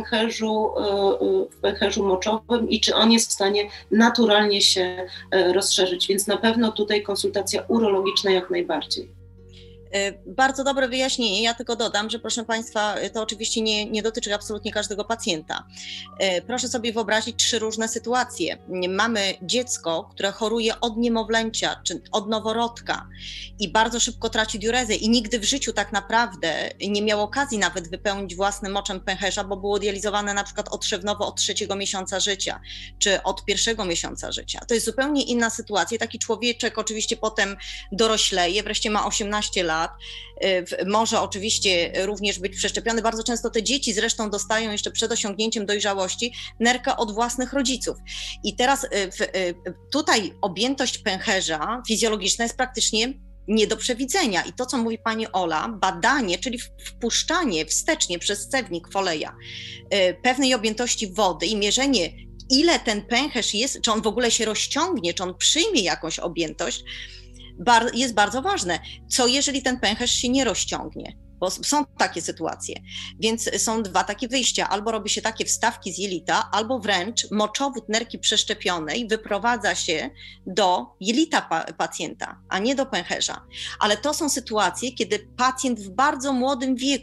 pęcherzu moczowym i czy on jest w stanie naturalnie się rozszerzyć, więc na pewno tutaj konsultacja urologiczna jak najbardziej. Bardzo dobre wyjaśnienie. Ja tylko dodam, że proszę Państwa, to oczywiście nie dotyczy absolutnie każdego pacjenta. Proszę sobie wyobrazić 3 różne sytuacje. Mamy dziecko, które choruje od niemowlęcia czy od noworodka i bardzo szybko traci diurezę i nigdy w życiu tak naprawdę nie miał okazji nawet wypełnić własnym moczem pęcherza, bo było dializowane na przykład otrzewnowo od 3. miesiąca życia czy od 1. miesiąca życia. To jest zupełnie inna sytuacja. Taki człowieczek oczywiście potem dorośleje, wreszcie ma 18 lat, może oczywiście również być przeszczepiony. Bardzo często te dzieci zresztą dostają jeszcze przed osiągnięciem dojrzałości nerkę od własnych rodziców. I teraz tutaj objętość pęcherza fizjologiczna jest praktycznie nie do przewidzenia. I to, co mówi pani Ola, badanie, czyli wpuszczanie wstecznie przez cewnik Folleya pewnej objętości wody i mierzenie, ile ten pęcherz jest, czy on w ogóle się rozciągnie, czy on przyjmie jakąś objętość, jest bardzo ważne. Co jeżeli ten pęcherz się nie rozciągnie? Bo są takie sytuacje. Więc są 2 takie wyjścia. Albo robi się takie wstawki z jelita, albo wręcz moczowód nerki przeszczepionej wyprowadza się do jelita pacjenta, a nie do pęcherza. Ale to są sytuacje, kiedy pacjent w bardzo młodym wieku,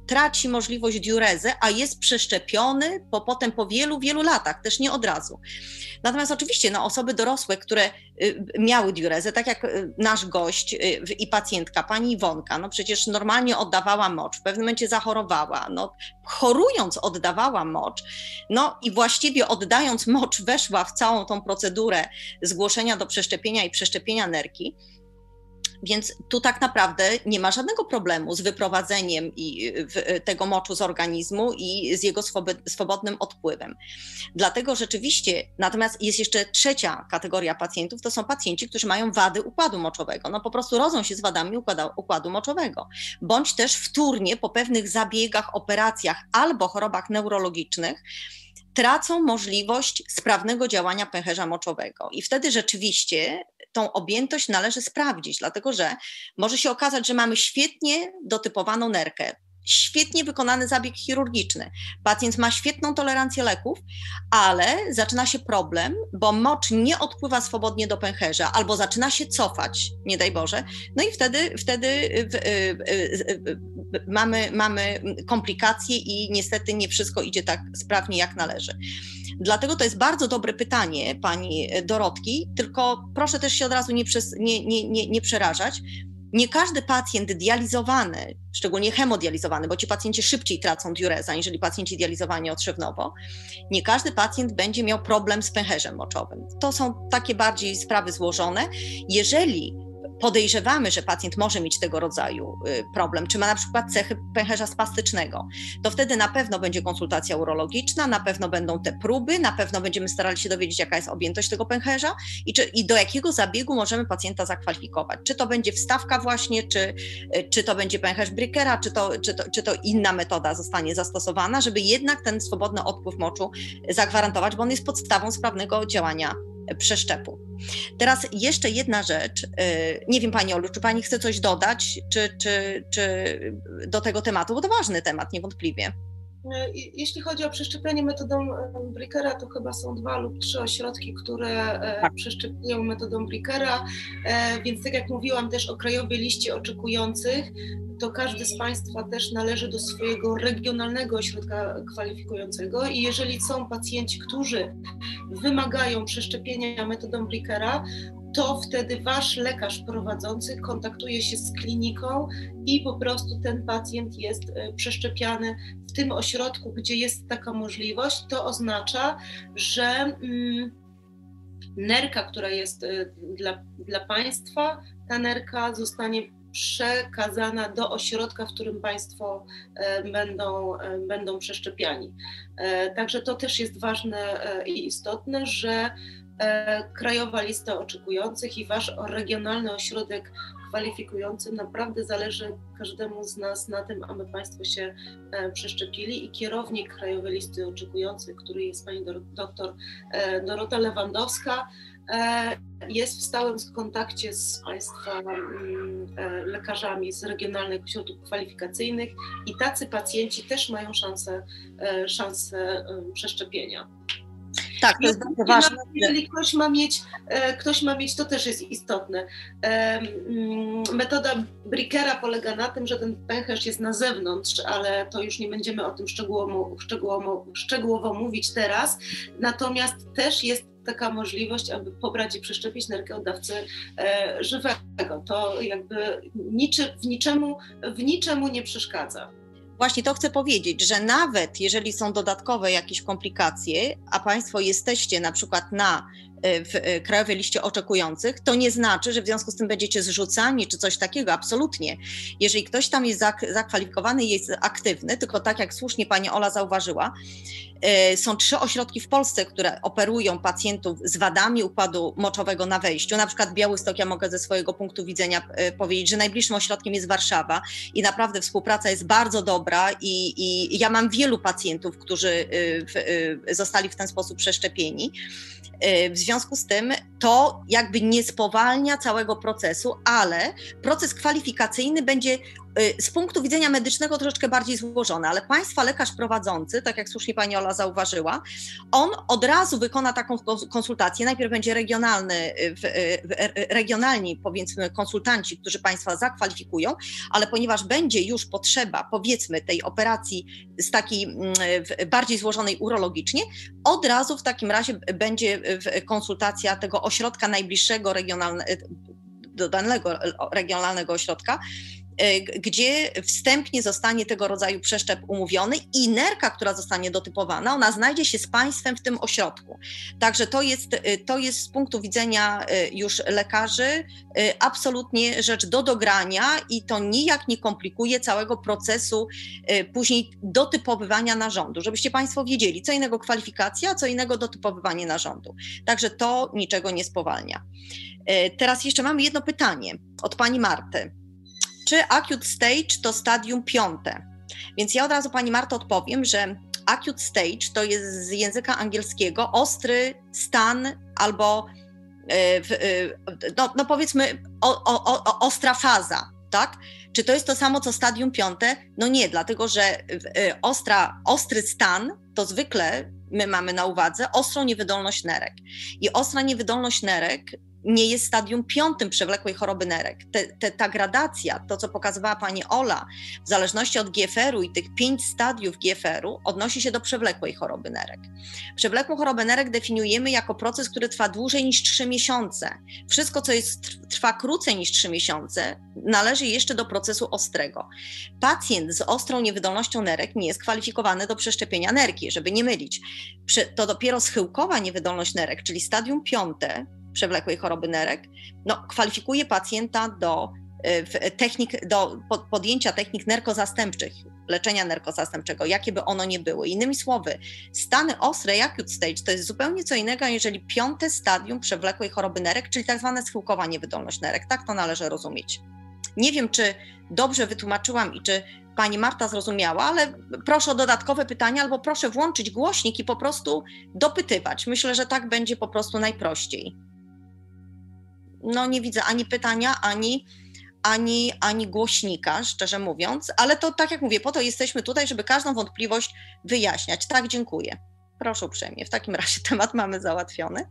traci możliwość diurezy, a jest przeszczepiony potem po wielu, wielu latach, też nie od razu. Natomiast oczywiście no, osoby dorosłe, które miały diurezę, tak jak nasz gość i pacjentka, pani Iwonka, no przecież normalnie oddawała mocz, w pewnym momencie zachorowała, no chorując oddawała mocz, no i właściwie oddając mocz weszła w całą tą procedurę zgłoszenia do przeszczepienia i przeszczepienia nerki. Więc tu tak naprawdę nie ma żadnego problemu z wyprowadzeniem tego moczu z organizmu i z jego swobodnym odpływem. Dlatego rzeczywiście, natomiast jest jeszcze trzecia kategoria pacjentów, to są pacjenci, którzy mają wady układu moczowego. No po prostu rodzą się z wadami układu moczowego, bądź też wtórnie po pewnych zabiegach, operacjach albo chorobach neurologicznych tracą możliwość sprawnego działania pęcherza moczowego. I wtedy rzeczywiście tą objętość należy sprawdzić, dlatego że może się okazać, że mamy świetnie dotypowaną nerkę, świetnie wykonany zabieg chirurgiczny. Pacjent ma świetną tolerancję leków, ale zaczyna się problem, bo mocz nie odpływa swobodnie do pęcherza albo zaczyna się cofać, nie daj Boże. No i wtedy mamy komplikacje i niestety nie wszystko idzie tak sprawnie, jak należy. Dlatego to jest bardzo dobre pytanie pani Dorotki, tylko proszę też się od razu nie przerażać. Nie każdy pacjent dializowany, szczególnie hemodializowany, bo ci pacjenci szybciej tracą diurezę, aniżeli pacjenci dializowani otrzewnowo, nie każdy pacjent będzie miał problem z pęcherzem moczowym. To są takie bardziej sprawy złożone. Jeżeli podejrzewamy, że pacjent może mieć tego rodzaju problem, czy ma na przykład cechy pęcherza spastycznego, to wtedy na pewno będzie konsultacja urologiczna, na pewno będą te próby, na pewno będziemy starali się dowiedzieć, jaka jest objętość tego pęcherza i do jakiego zabiegu możemy pacjenta zakwalifikować. Czy to będzie wstawka właśnie, czy to będzie pęcherz Brickera, czy to inna metoda zostanie zastosowana, żeby jednak ten swobodny odpływ moczu zagwarantować, bo on jest podstawą sprawnego działania przeszczepu. Teraz jeszcze jedna rzecz. Nie wiem, pani Olu, czy pani chce coś dodać, czy do tego tematu, bo to ważny temat, niewątpliwie. Jeśli chodzi o przeszczepienie metodą Brickera, to chyba są 2 lub 3 ośrodki, które przeszczepiają metodą Brickera, więc tak jak mówiłam też o krajowej liście oczekujących, to każdy z Państwa też należy do swojego regionalnego ośrodka kwalifikującego i jeżeli są pacjenci, którzy wymagają przeszczepienia metodą Brickera, to wtedy wasz lekarz prowadzący kontaktuje się z kliniką i po prostu ten pacjent jest przeszczepiany w tym ośrodku, gdzie jest taka możliwość. To oznacza, że nerka, która jest dla Państwa, ta nerka zostanie przekazana do ośrodka, w którym Państwo będą przeszczepiani. Także to też jest ważne i istotne, że krajowa lista oczekujących i wasz regionalny ośrodek kwalifikujący naprawdę zależy każdemu z nas na tym, aby Państwo się przeszczepili i kierownik krajowej listy oczekujących, który jest pani doktor Dorota Lewandowska, jest w stałym kontakcie z Państwa lekarzami z regionalnych ośrodków kwalifikacyjnych i tacy pacjenci też mają szansę przeszczepienia. Tak, to jest bardzo ważne. Jeżeli ktoś ma mieć, to też jest istotne. Metoda Brickera polega na tym, że ten pęcherz jest na zewnątrz, ale to już nie będziemy o tym szczegółowo mówić teraz. Natomiast też jest taka możliwość, aby pobrać i przeszczepić nerkę od dawcy żywego. To jakby w niczemu nie przeszkadza. Właśnie to chcę powiedzieć, że nawet jeżeli są dodatkowe jakieś komplikacje, a Państwo jesteście na przykład w krajowej liście oczekujących, to nie znaczy, że w związku z tym będziecie zrzucani czy coś takiego, absolutnie. Jeżeli ktoś tam jest zakwalifikowany i jest aktywny, tylko tak jak słusznie pani Ola zauważyła, są 3 ośrodki w Polsce, które operują pacjentów z wadami układu moczowego na wejściu, na przykład Białystok, ja mogę ze swojego punktu widzenia powiedzieć, że najbliższym ośrodkiem jest Warszawa i naprawdę współpraca jest bardzo dobra i ja mam wielu pacjentów, którzy zostali w ten sposób przeszczepieni. W związku z tym to jakby nie spowalnia całego procesu, ale proces kwalifikacyjny będzie z punktu widzenia medycznego troszeczkę bardziej złożone, ale państwa lekarz prowadzący, tak jak słusznie pani Ola zauważyła, on od razu wykona taką konsultację. Najpierw będzie regionalni, powiedzmy, konsultanci, którzy państwa zakwalifikują, ale ponieważ będzie już potrzeba, powiedzmy, tej operacji z takiej bardziej złożonej urologicznie, od razu w takim razie będzie konsultacja tego ośrodka najbliższego do danego regionalnego ośrodka, gdzie wstępnie zostanie tego rodzaju przeszczep umówiony i nerka, która zostanie dotypowana, ona znajdzie się z państwem w tym ośrodku. Także to jest z punktu widzenia już lekarzy absolutnie rzecz do dogrania i to nijak nie komplikuje całego procesu później dotypowywania narządu. Żebyście państwo wiedzieli, co innego kwalifikacja, co innego dotypowywanie narządu. Także to niczego nie spowalnia. Teraz jeszcze mamy jedno pytanie od pani Marty. Czy acute stage to stadium 5? Więc ja od razu pani Marto odpowiem, że acute stage to jest z języka angielskiego ostry stan albo no powiedzmy ostra faza, tak? Czy to jest to samo co stadium 5? No nie, dlatego że ostry stan to zwykle my mamy na uwadze ostrą niewydolność nerek. I ostra niewydolność nerek nie jest stadium 5 przewlekłej choroby nerek. Ta gradacja, to co pokazywała pani Ola, w zależności od GFR-u i tych 5 stadiów GFR-u odnosi się do przewlekłej choroby nerek. Przewlekłą chorobę nerek definiujemy jako proces, który trwa dłużej niż 3 miesiące. Wszystko, co trwa krócej niż 3 miesiące, należy jeszcze do procesu ostrego. Pacjent z ostrą niewydolnością nerek nie jest kwalifikowany do przeszczepienia nerki, żeby nie mylić. To dopiero schyłkowa niewydolność nerek, czyli stadium 5 przewlekłej choroby nerek, kwalifikuje pacjenta do podjęcia technik nerkozastępczych, leczenia nerkozastępczego, jakie by ono nie było. Innymi słowy, stany ostre i acute stage to jest zupełnie co innego, jeżeli 5 stadium przewlekłej choroby nerek, czyli tak zwana schyłkowa niewydolność nerek. Tak to należy rozumieć. Nie wiem, czy dobrze wytłumaczyłam i czy pani Marta zrozumiała, ale proszę o dodatkowe pytania albo proszę włączyć głośnik i po prostu dopytywać. Myślę, że tak będzie po prostu najprościej. Nie widzę ani pytania, ani głośnika, szczerze mówiąc, ale to tak jak mówię, po to jesteśmy tutaj, żeby każdą wątpliwość wyjaśniać. Tak, dziękuję. Proszę uprzejmie, w takim razie temat mamy załatwiony.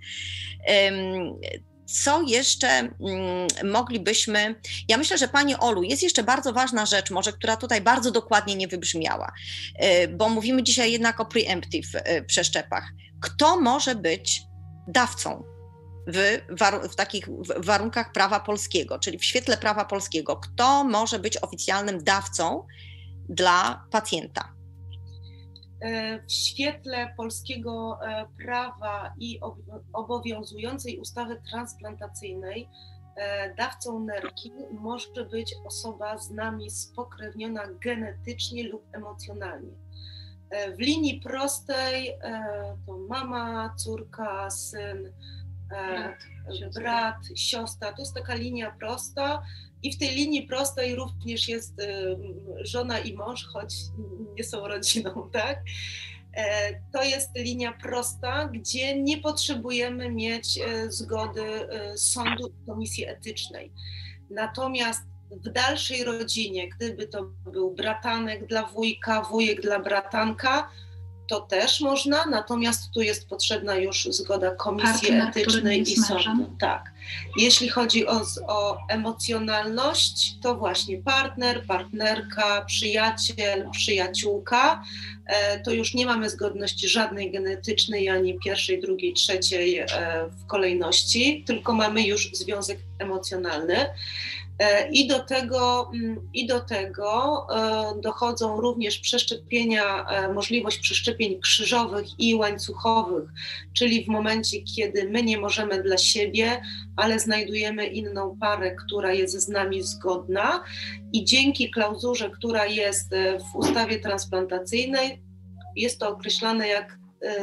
Co jeszcze moglibyśmy... Ja myślę, że pani Olu, jest jeszcze bardzo ważna rzecz, może, która tutaj bardzo dokładnie nie wybrzmiała, bo mówimy dzisiaj jednak o preemptive przeszczepach. Kto może być dawcą w takich warunkach prawa polskiego, czyli w świetle prawa polskiego? Kto może być oficjalnym dawcą dla pacjenta? W świetle polskiego prawa i obowiązującej ustawy transplantacyjnej dawcą nerki może być osoba z nami spokrewniona genetycznie lub emocjonalnie. W linii prostej to mama, córka, syn, brat, siostra. To jest taka linia prosta i w tej linii prostej również jest żona i mąż, choć nie są rodziną, tak? To jest linia prosta, gdzie nie potrzebujemy mieć zgody sądu i komisji etycznej. Natomiast w dalszej rodzinie, gdyby to był bratanek dla wujka, wujek dla bratanka, to też można, natomiast tu jest potrzebna już zgoda komisji etycznej i sądu. Tak. Jeśli chodzi o emocjonalność, to właśnie partner, partnerka, przyjaciel, przyjaciółka, to już nie mamy zgodności żadnej genetycznej, ani pierwszej, drugiej, trzeciej w kolejności, tylko mamy już związek emocjonalny. I do tego dochodzą również przeszczepienia, możliwość przeszczepień krzyżowych i łańcuchowych, czyli w momencie, kiedy my nie możemy dla siebie, ale znajdujemy inną parę, która jest z nami zgodna i dzięki klauzurze, która jest w ustawie transplantacyjnej, jest to określane jak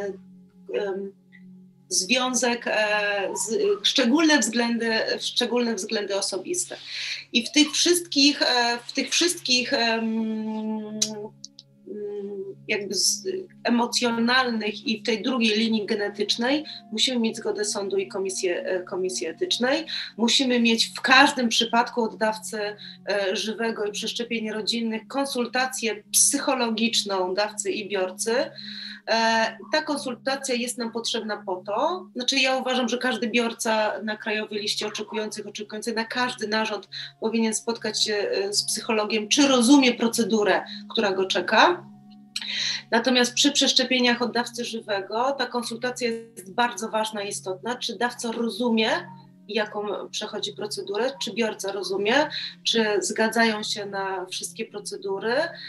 związek, szczególne względy osobiste. I w tych wszystkich jakby emocjonalnych i w tej drugiej linii genetycznej musimy mieć zgodę sądu i komisji etycznej. Musimy mieć w każdym przypadku od dawcy żywego i przeszczepień rodzinnych konsultację psychologiczną dawcy i biorcy. Ta konsultacja jest nam potrzebna po to, znaczy ja uważam, że każdy biorca na krajowej liście oczekujących na każdy narząd powinien spotkać się z psychologiem, czy rozumie procedurę, która go czeka. Natomiast przy przeszczepieniach od dawcy żywego ta konsultacja jest bardzo ważna i istotna, czy dawca rozumie, jaką przechodzi procedurę, czy biorca rozumie, czy zgadzają się na wszystkie procedury.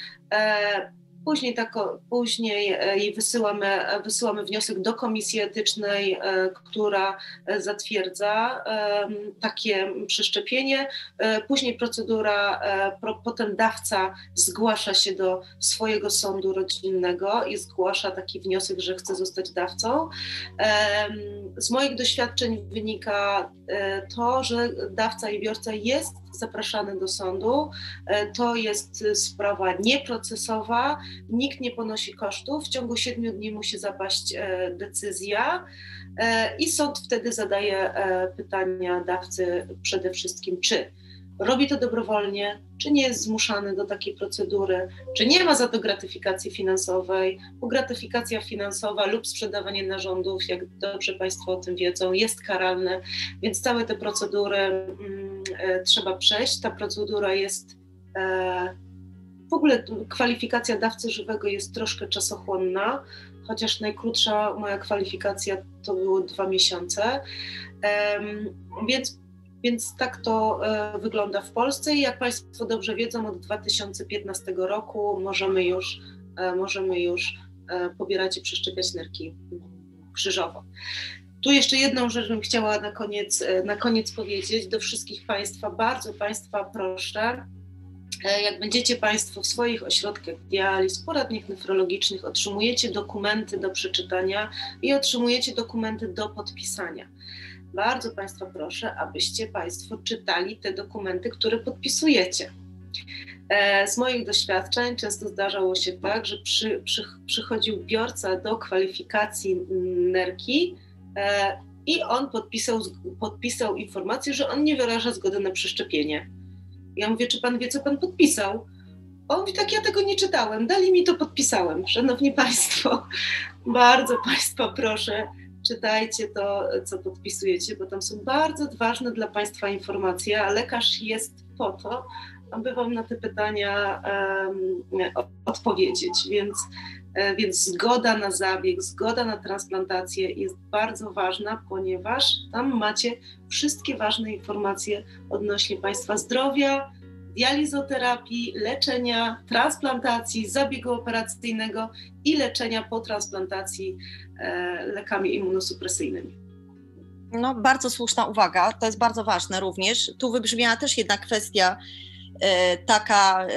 Później wysyłamy wniosek do komisji etycznej, która zatwierdza takie przeszczepienie. Później potem dawca zgłasza się do swojego sądu rodzinnego i zgłasza taki wniosek, że chce zostać dawcą. Z moich doświadczeń wynika to, że dawca i biorca jest zapraszany do sądu. To jest sprawa nieprocesowa, nikt nie ponosi kosztów, w ciągu 7 dni musi zapaść decyzja i sąd wtedy zadaje pytania dawcy przede wszystkim, czy robi to dobrowolnie, czy nie jest zmuszany do takiej procedury, czy nie ma za to gratyfikacji finansowej, bo gratyfikacja finansowa lub sprzedawanie narządów, jak dobrze Państwo o tym wiedzą, jest karalne, więc całe te procedury trzeba przejść. Ta procedura jest, w ogóle kwalifikacja dawcy żywego jest troszkę czasochłonna, chociaż najkrótsza moja kwalifikacja to było 2 miesiące, więc tak to wygląda w Polsce i jak Państwo dobrze wiedzą, od 2015 roku możemy już pobierać i przeszczepiać nerki krzyżowo. Tu jeszcze jedną rzecz bym chciała na koniec powiedzieć do wszystkich Państwa. Bardzo Państwa proszę, jak będziecie Państwo w swoich ośrodkach dializ, poradniach nefrologicznych, otrzymujecie dokumenty do przeczytania i otrzymujecie dokumenty do podpisania. Bardzo Państwa proszę, abyście Państwo czytali te dokumenty, które podpisujecie. Z moich doświadczeń często zdarzało się tak, że przychodził biorca do kwalifikacji nerki i on podpisał informację, że on nie wyraża zgody na przeszczepienie. Ja mówię, czy Pan wie, co Pan podpisał? On mówi, tak, ja tego nie czytałem, dali mi to, podpisałem. Szanowni Państwo, bardzo Państwa proszę, czytajcie to, co podpisujecie, bo tam są bardzo ważne dla Państwa informacje, a lekarz jest po to, aby Wam na te pytania odpowiedzieć, więc zgoda na zabieg, zgoda na transplantację jest bardzo ważna, ponieważ tam macie wszystkie ważne informacje odnośnie Państwa zdrowia, dializoterapii, leczenia, transplantacji, zabiegu operacyjnego i leczenia po transplantacji lekami immunosupresyjnymi. No, bardzo słuszna uwaga, to jest bardzo ważne również. Tu wybrzmiała też jedna kwestia taka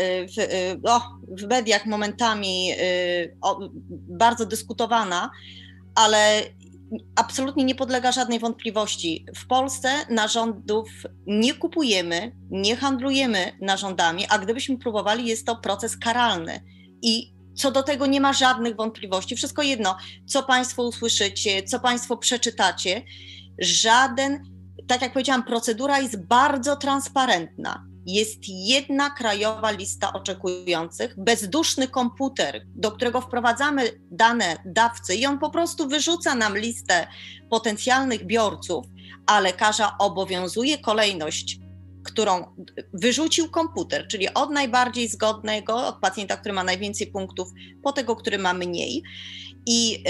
w mediach momentami bardzo dyskutowana, ale absolutnie nie podlega żadnej wątpliwości. W Polsce narządów nie kupujemy, nie handlujemy narządami, a gdybyśmy próbowali, jest to proces karalny i co do tego nie ma żadnych wątpliwości. Wszystko jedno, co Państwo usłyszycie, co Państwo przeczytacie, tak jak powiedziałam, procedura jest bardzo transparentna. Jest jedna krajowa lista oczekujących, bezduszny komputer, do którego wprowadzamy dane dawcy i on po prostu wyrzuca nam listę potencjalnych biorców, a lekarza obowiązuje kolejność, którą wyrzucił komputer, czyli od najbardziej zgodnego, od pacjenta, który ma najwięcej punktów, po tego, który ma mniej. I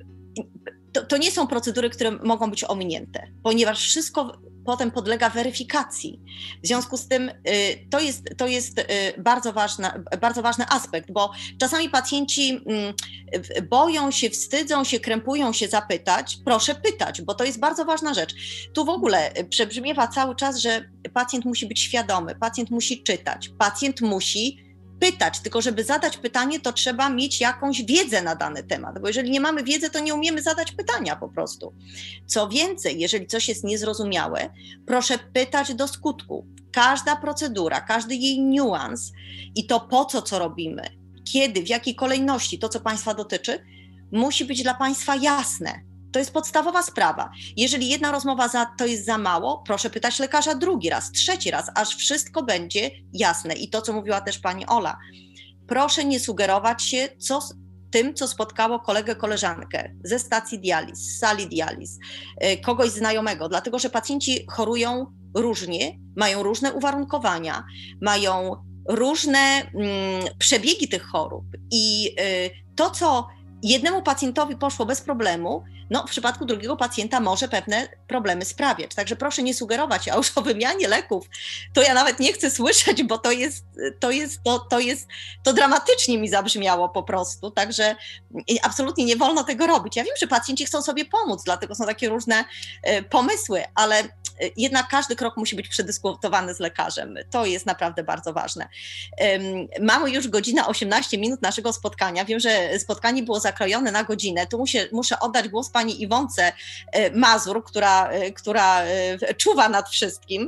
to nie są procedury, które mogą być ominięte, ponieważ wszystko potem podlega weryfikacji. W związku z tym to jest bardzo ważny aspekt, bo czasami pacjenci boją się, wstydzą się, krępują się zapytać. Proszę pytać, bo to jest bardzo ważna rzecz. Tu w ogóle przebrzmiewa cały czas, że pacjent musi być świadomy, pacjent musi czytać, pacjent musi pytać, tylko żeby zadać pytanie, to trzeba mieć jakąś wiedzę na dany temat, bo jeżeli nie mamy wiedzy, to nie umiemy zadać pytania po prostu. Co więcej, jeżeli coś jest niezrozumiałe, proszę pytać do skutku. Każda procedura, każdy jej niuans i to po co robimy, kiedy, w jakiej kolejności to, co Państwa dotyczy, musi być dla Państwa jasne. To jest podstawowa sprawa. Jeżeli jedna rozmowa to jest za mało, proszę pytać lekarza drugi raz, trzeci raz, aż wszystko będzie jasne. I to, co mówiła też pani Ola, proszę nie sugerować się tym, co spotkało kolegę, koleżankę ze stacji dializ, z sali dializ, kogoś znajomego, dlatego że pacjenci chorują różnie, mają różne uwarunkowania, mają różne przebiegi tych chorób i to, co jednemu pacjentowi poszło bez problemu, no w przypadku drugiego pacjenta może pewne problemy sprawiać. Także proszę nie sugerować, a już o wymianie leków to ja nawet nie chcę słyszeć, bo to dramatycznie mi zabrzmiało po prostu. Także absolutnie nie wolno tego robić. Ja wiem, że pacjenci chcą sobie pomóc, dlatego są takie różne pomysły, ale jednak każdy krok musi być przedyskutowany z lekarzem. To jest naprawdę bardzo ważne. Mamy już godzinę 18 minut naszego spotkania. Wiem, że spotkanie było zakrojone na godzinę. Tu muszę oddać głos pani Iwonce Mazur, która czuwa nad wszystkim,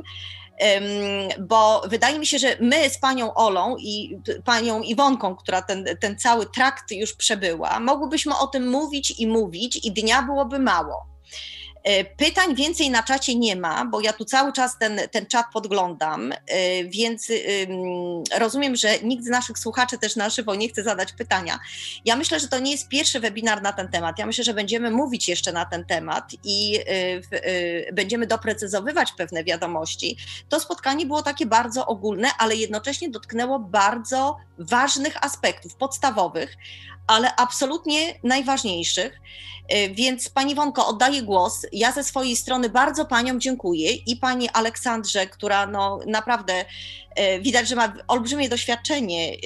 bo wydaje mi się, że my z panią Olą i panią Iwonką, która ten cały trakt już przebyła, mogłybyśmy o tym mówić i dnia byłoby mało. Pytań więcej na czacie nie ma, bo ja tu cały czas ten czat podglądam, więc rozumiem, że nikt z naszych słuchaczy też na żywo nie chce zadać pytania. Ja myślę, że to nie jest pierwszy webinar na ten temat. Ja myślę, że będziemy mówić jeszcze na ten temat i będziemy doprecyzowywać pewne wiadomości. To spotkanie było takie bardzo ogólne, ale jednocześnie dotknęło bardzo ważnych aspektów, podstawowych, ale absolutnie najważniejszych. Więc pani Iwonko, oddaję głos. Ja ze swojej strony bardzo paniom dziękuję i pani Aleksandrze, która no naprawdę widać, że ma olbrzymie doświadczenie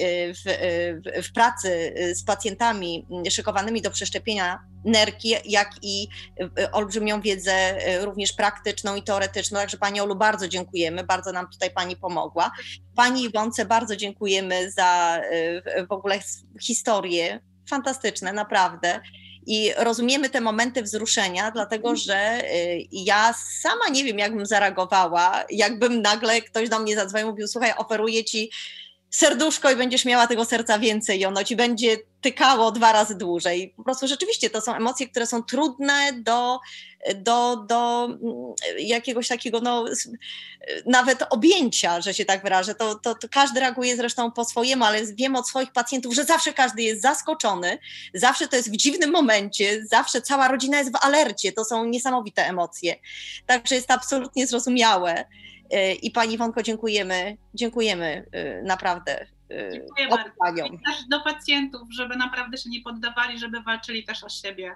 w pracy z pacjentami szykowanymi do przeszczepienia nerki, jak i olbrzymią wiedzę również praktyczną i teoretyczną. Także pani Olu bardzo dziękujemy, bardzo nam tutaj pani pomogła. Pani Iwonce bardzo dziękujemy za w ogóle historię. Fantastyczne, naprawdę. I rozumiemy te momenty wzruszenia, dlatego że ja sama nie wiem, jakbym zareagowała, jakbym nagle ktoś do mnie zadzwonił i mówił: słuchaj, oferuję ci serduszko i będziesz miała tego serca więcej i ono ci będzie tykało 2 razy dłużej. Po prostu rzeczywiście to są emocje, które są trudne do jakiegoś takiego, no, nawet objęcia, że się tak wyrażę. To każdy reaguje zresztą po swojemu, ale wiem od swoich pacjentów, że zawsze każdy jest zaskoczony, zawsze to jest w dziwnym momencie, zawsze cała rodzina jest w alercie. To są niesamowite emocje. Także jest to absolutnie zrozumiałe. I pani Iwonko, dziękujemy naprawdę. Dziękuję bardzo. I też do pacjentów, żeby naprawdę się nie poddawali, żeby walczyli też o siebie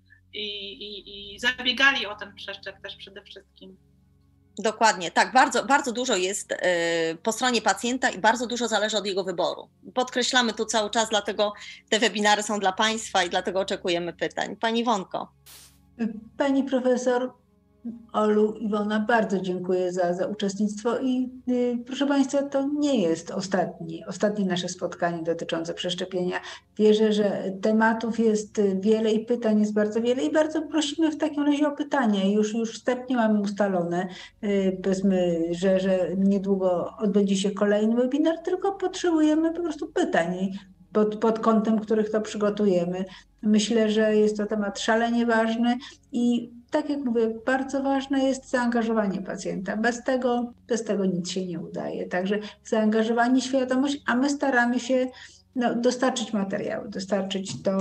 i zabiegali o ten przeszczep też przede wszystkim. Dokładnie, tak, bardzo, bardzo dużo jest po stronie pacjenta i bardzo dużo zależy od jego wyboru. Podkreślamy tu cały czas, dlatego te webinary są dla państwa i dlatego oczekujemy pytań. Pani Iwonko. Pani profesor Olu, Iwona, bardzo dziękuję za uczestnictwo i proszę państwa, to nie jest ostatnie nasze spotkanie dotyczące przeszczepienia. Wierzę, że tematów jest wiele i pytań jest bardzo wiele i bardzo prosimy w takim razie o pytania. Już wstępnie mamy ustalone, powiedzmy, że niedługo odbędzie się kolejny webinar, tylko potrzebujemy po prostu pytań pod kątem, których to przygotujemy. Myślę, że jest to temat szalenie ważny i tak jak mówię, bardzo ważne jest zaangażowanie pacjenta. Bez tego nic się nie udaje. Także zaangażowanie, świadomość, a my staramy się dostarczyć materiały, dostarczyć to,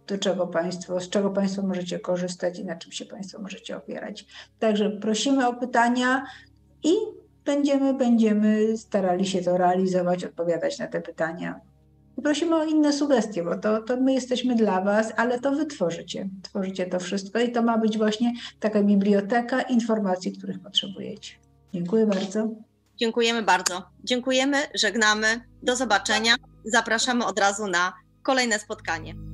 z czego Państwo możecie korzystać i na czym się Państwo możecie opierać. Także prosimy o pytania i będziemy starali się to realizować, odpowiadać na te pytania. Prosimy o inne sugestie, bo to my jesteśmy dla Was, ale to Wy tworzycie to wszystko i to ma być właśnie taka biblioteka informacji, których potrzebujecie. Dziękuję bardzo. Dziękujemy bardzo. Dziękujemy, żegnamy. Do zobaczenia. Zapraszamy od razu na kolejne spotkanie.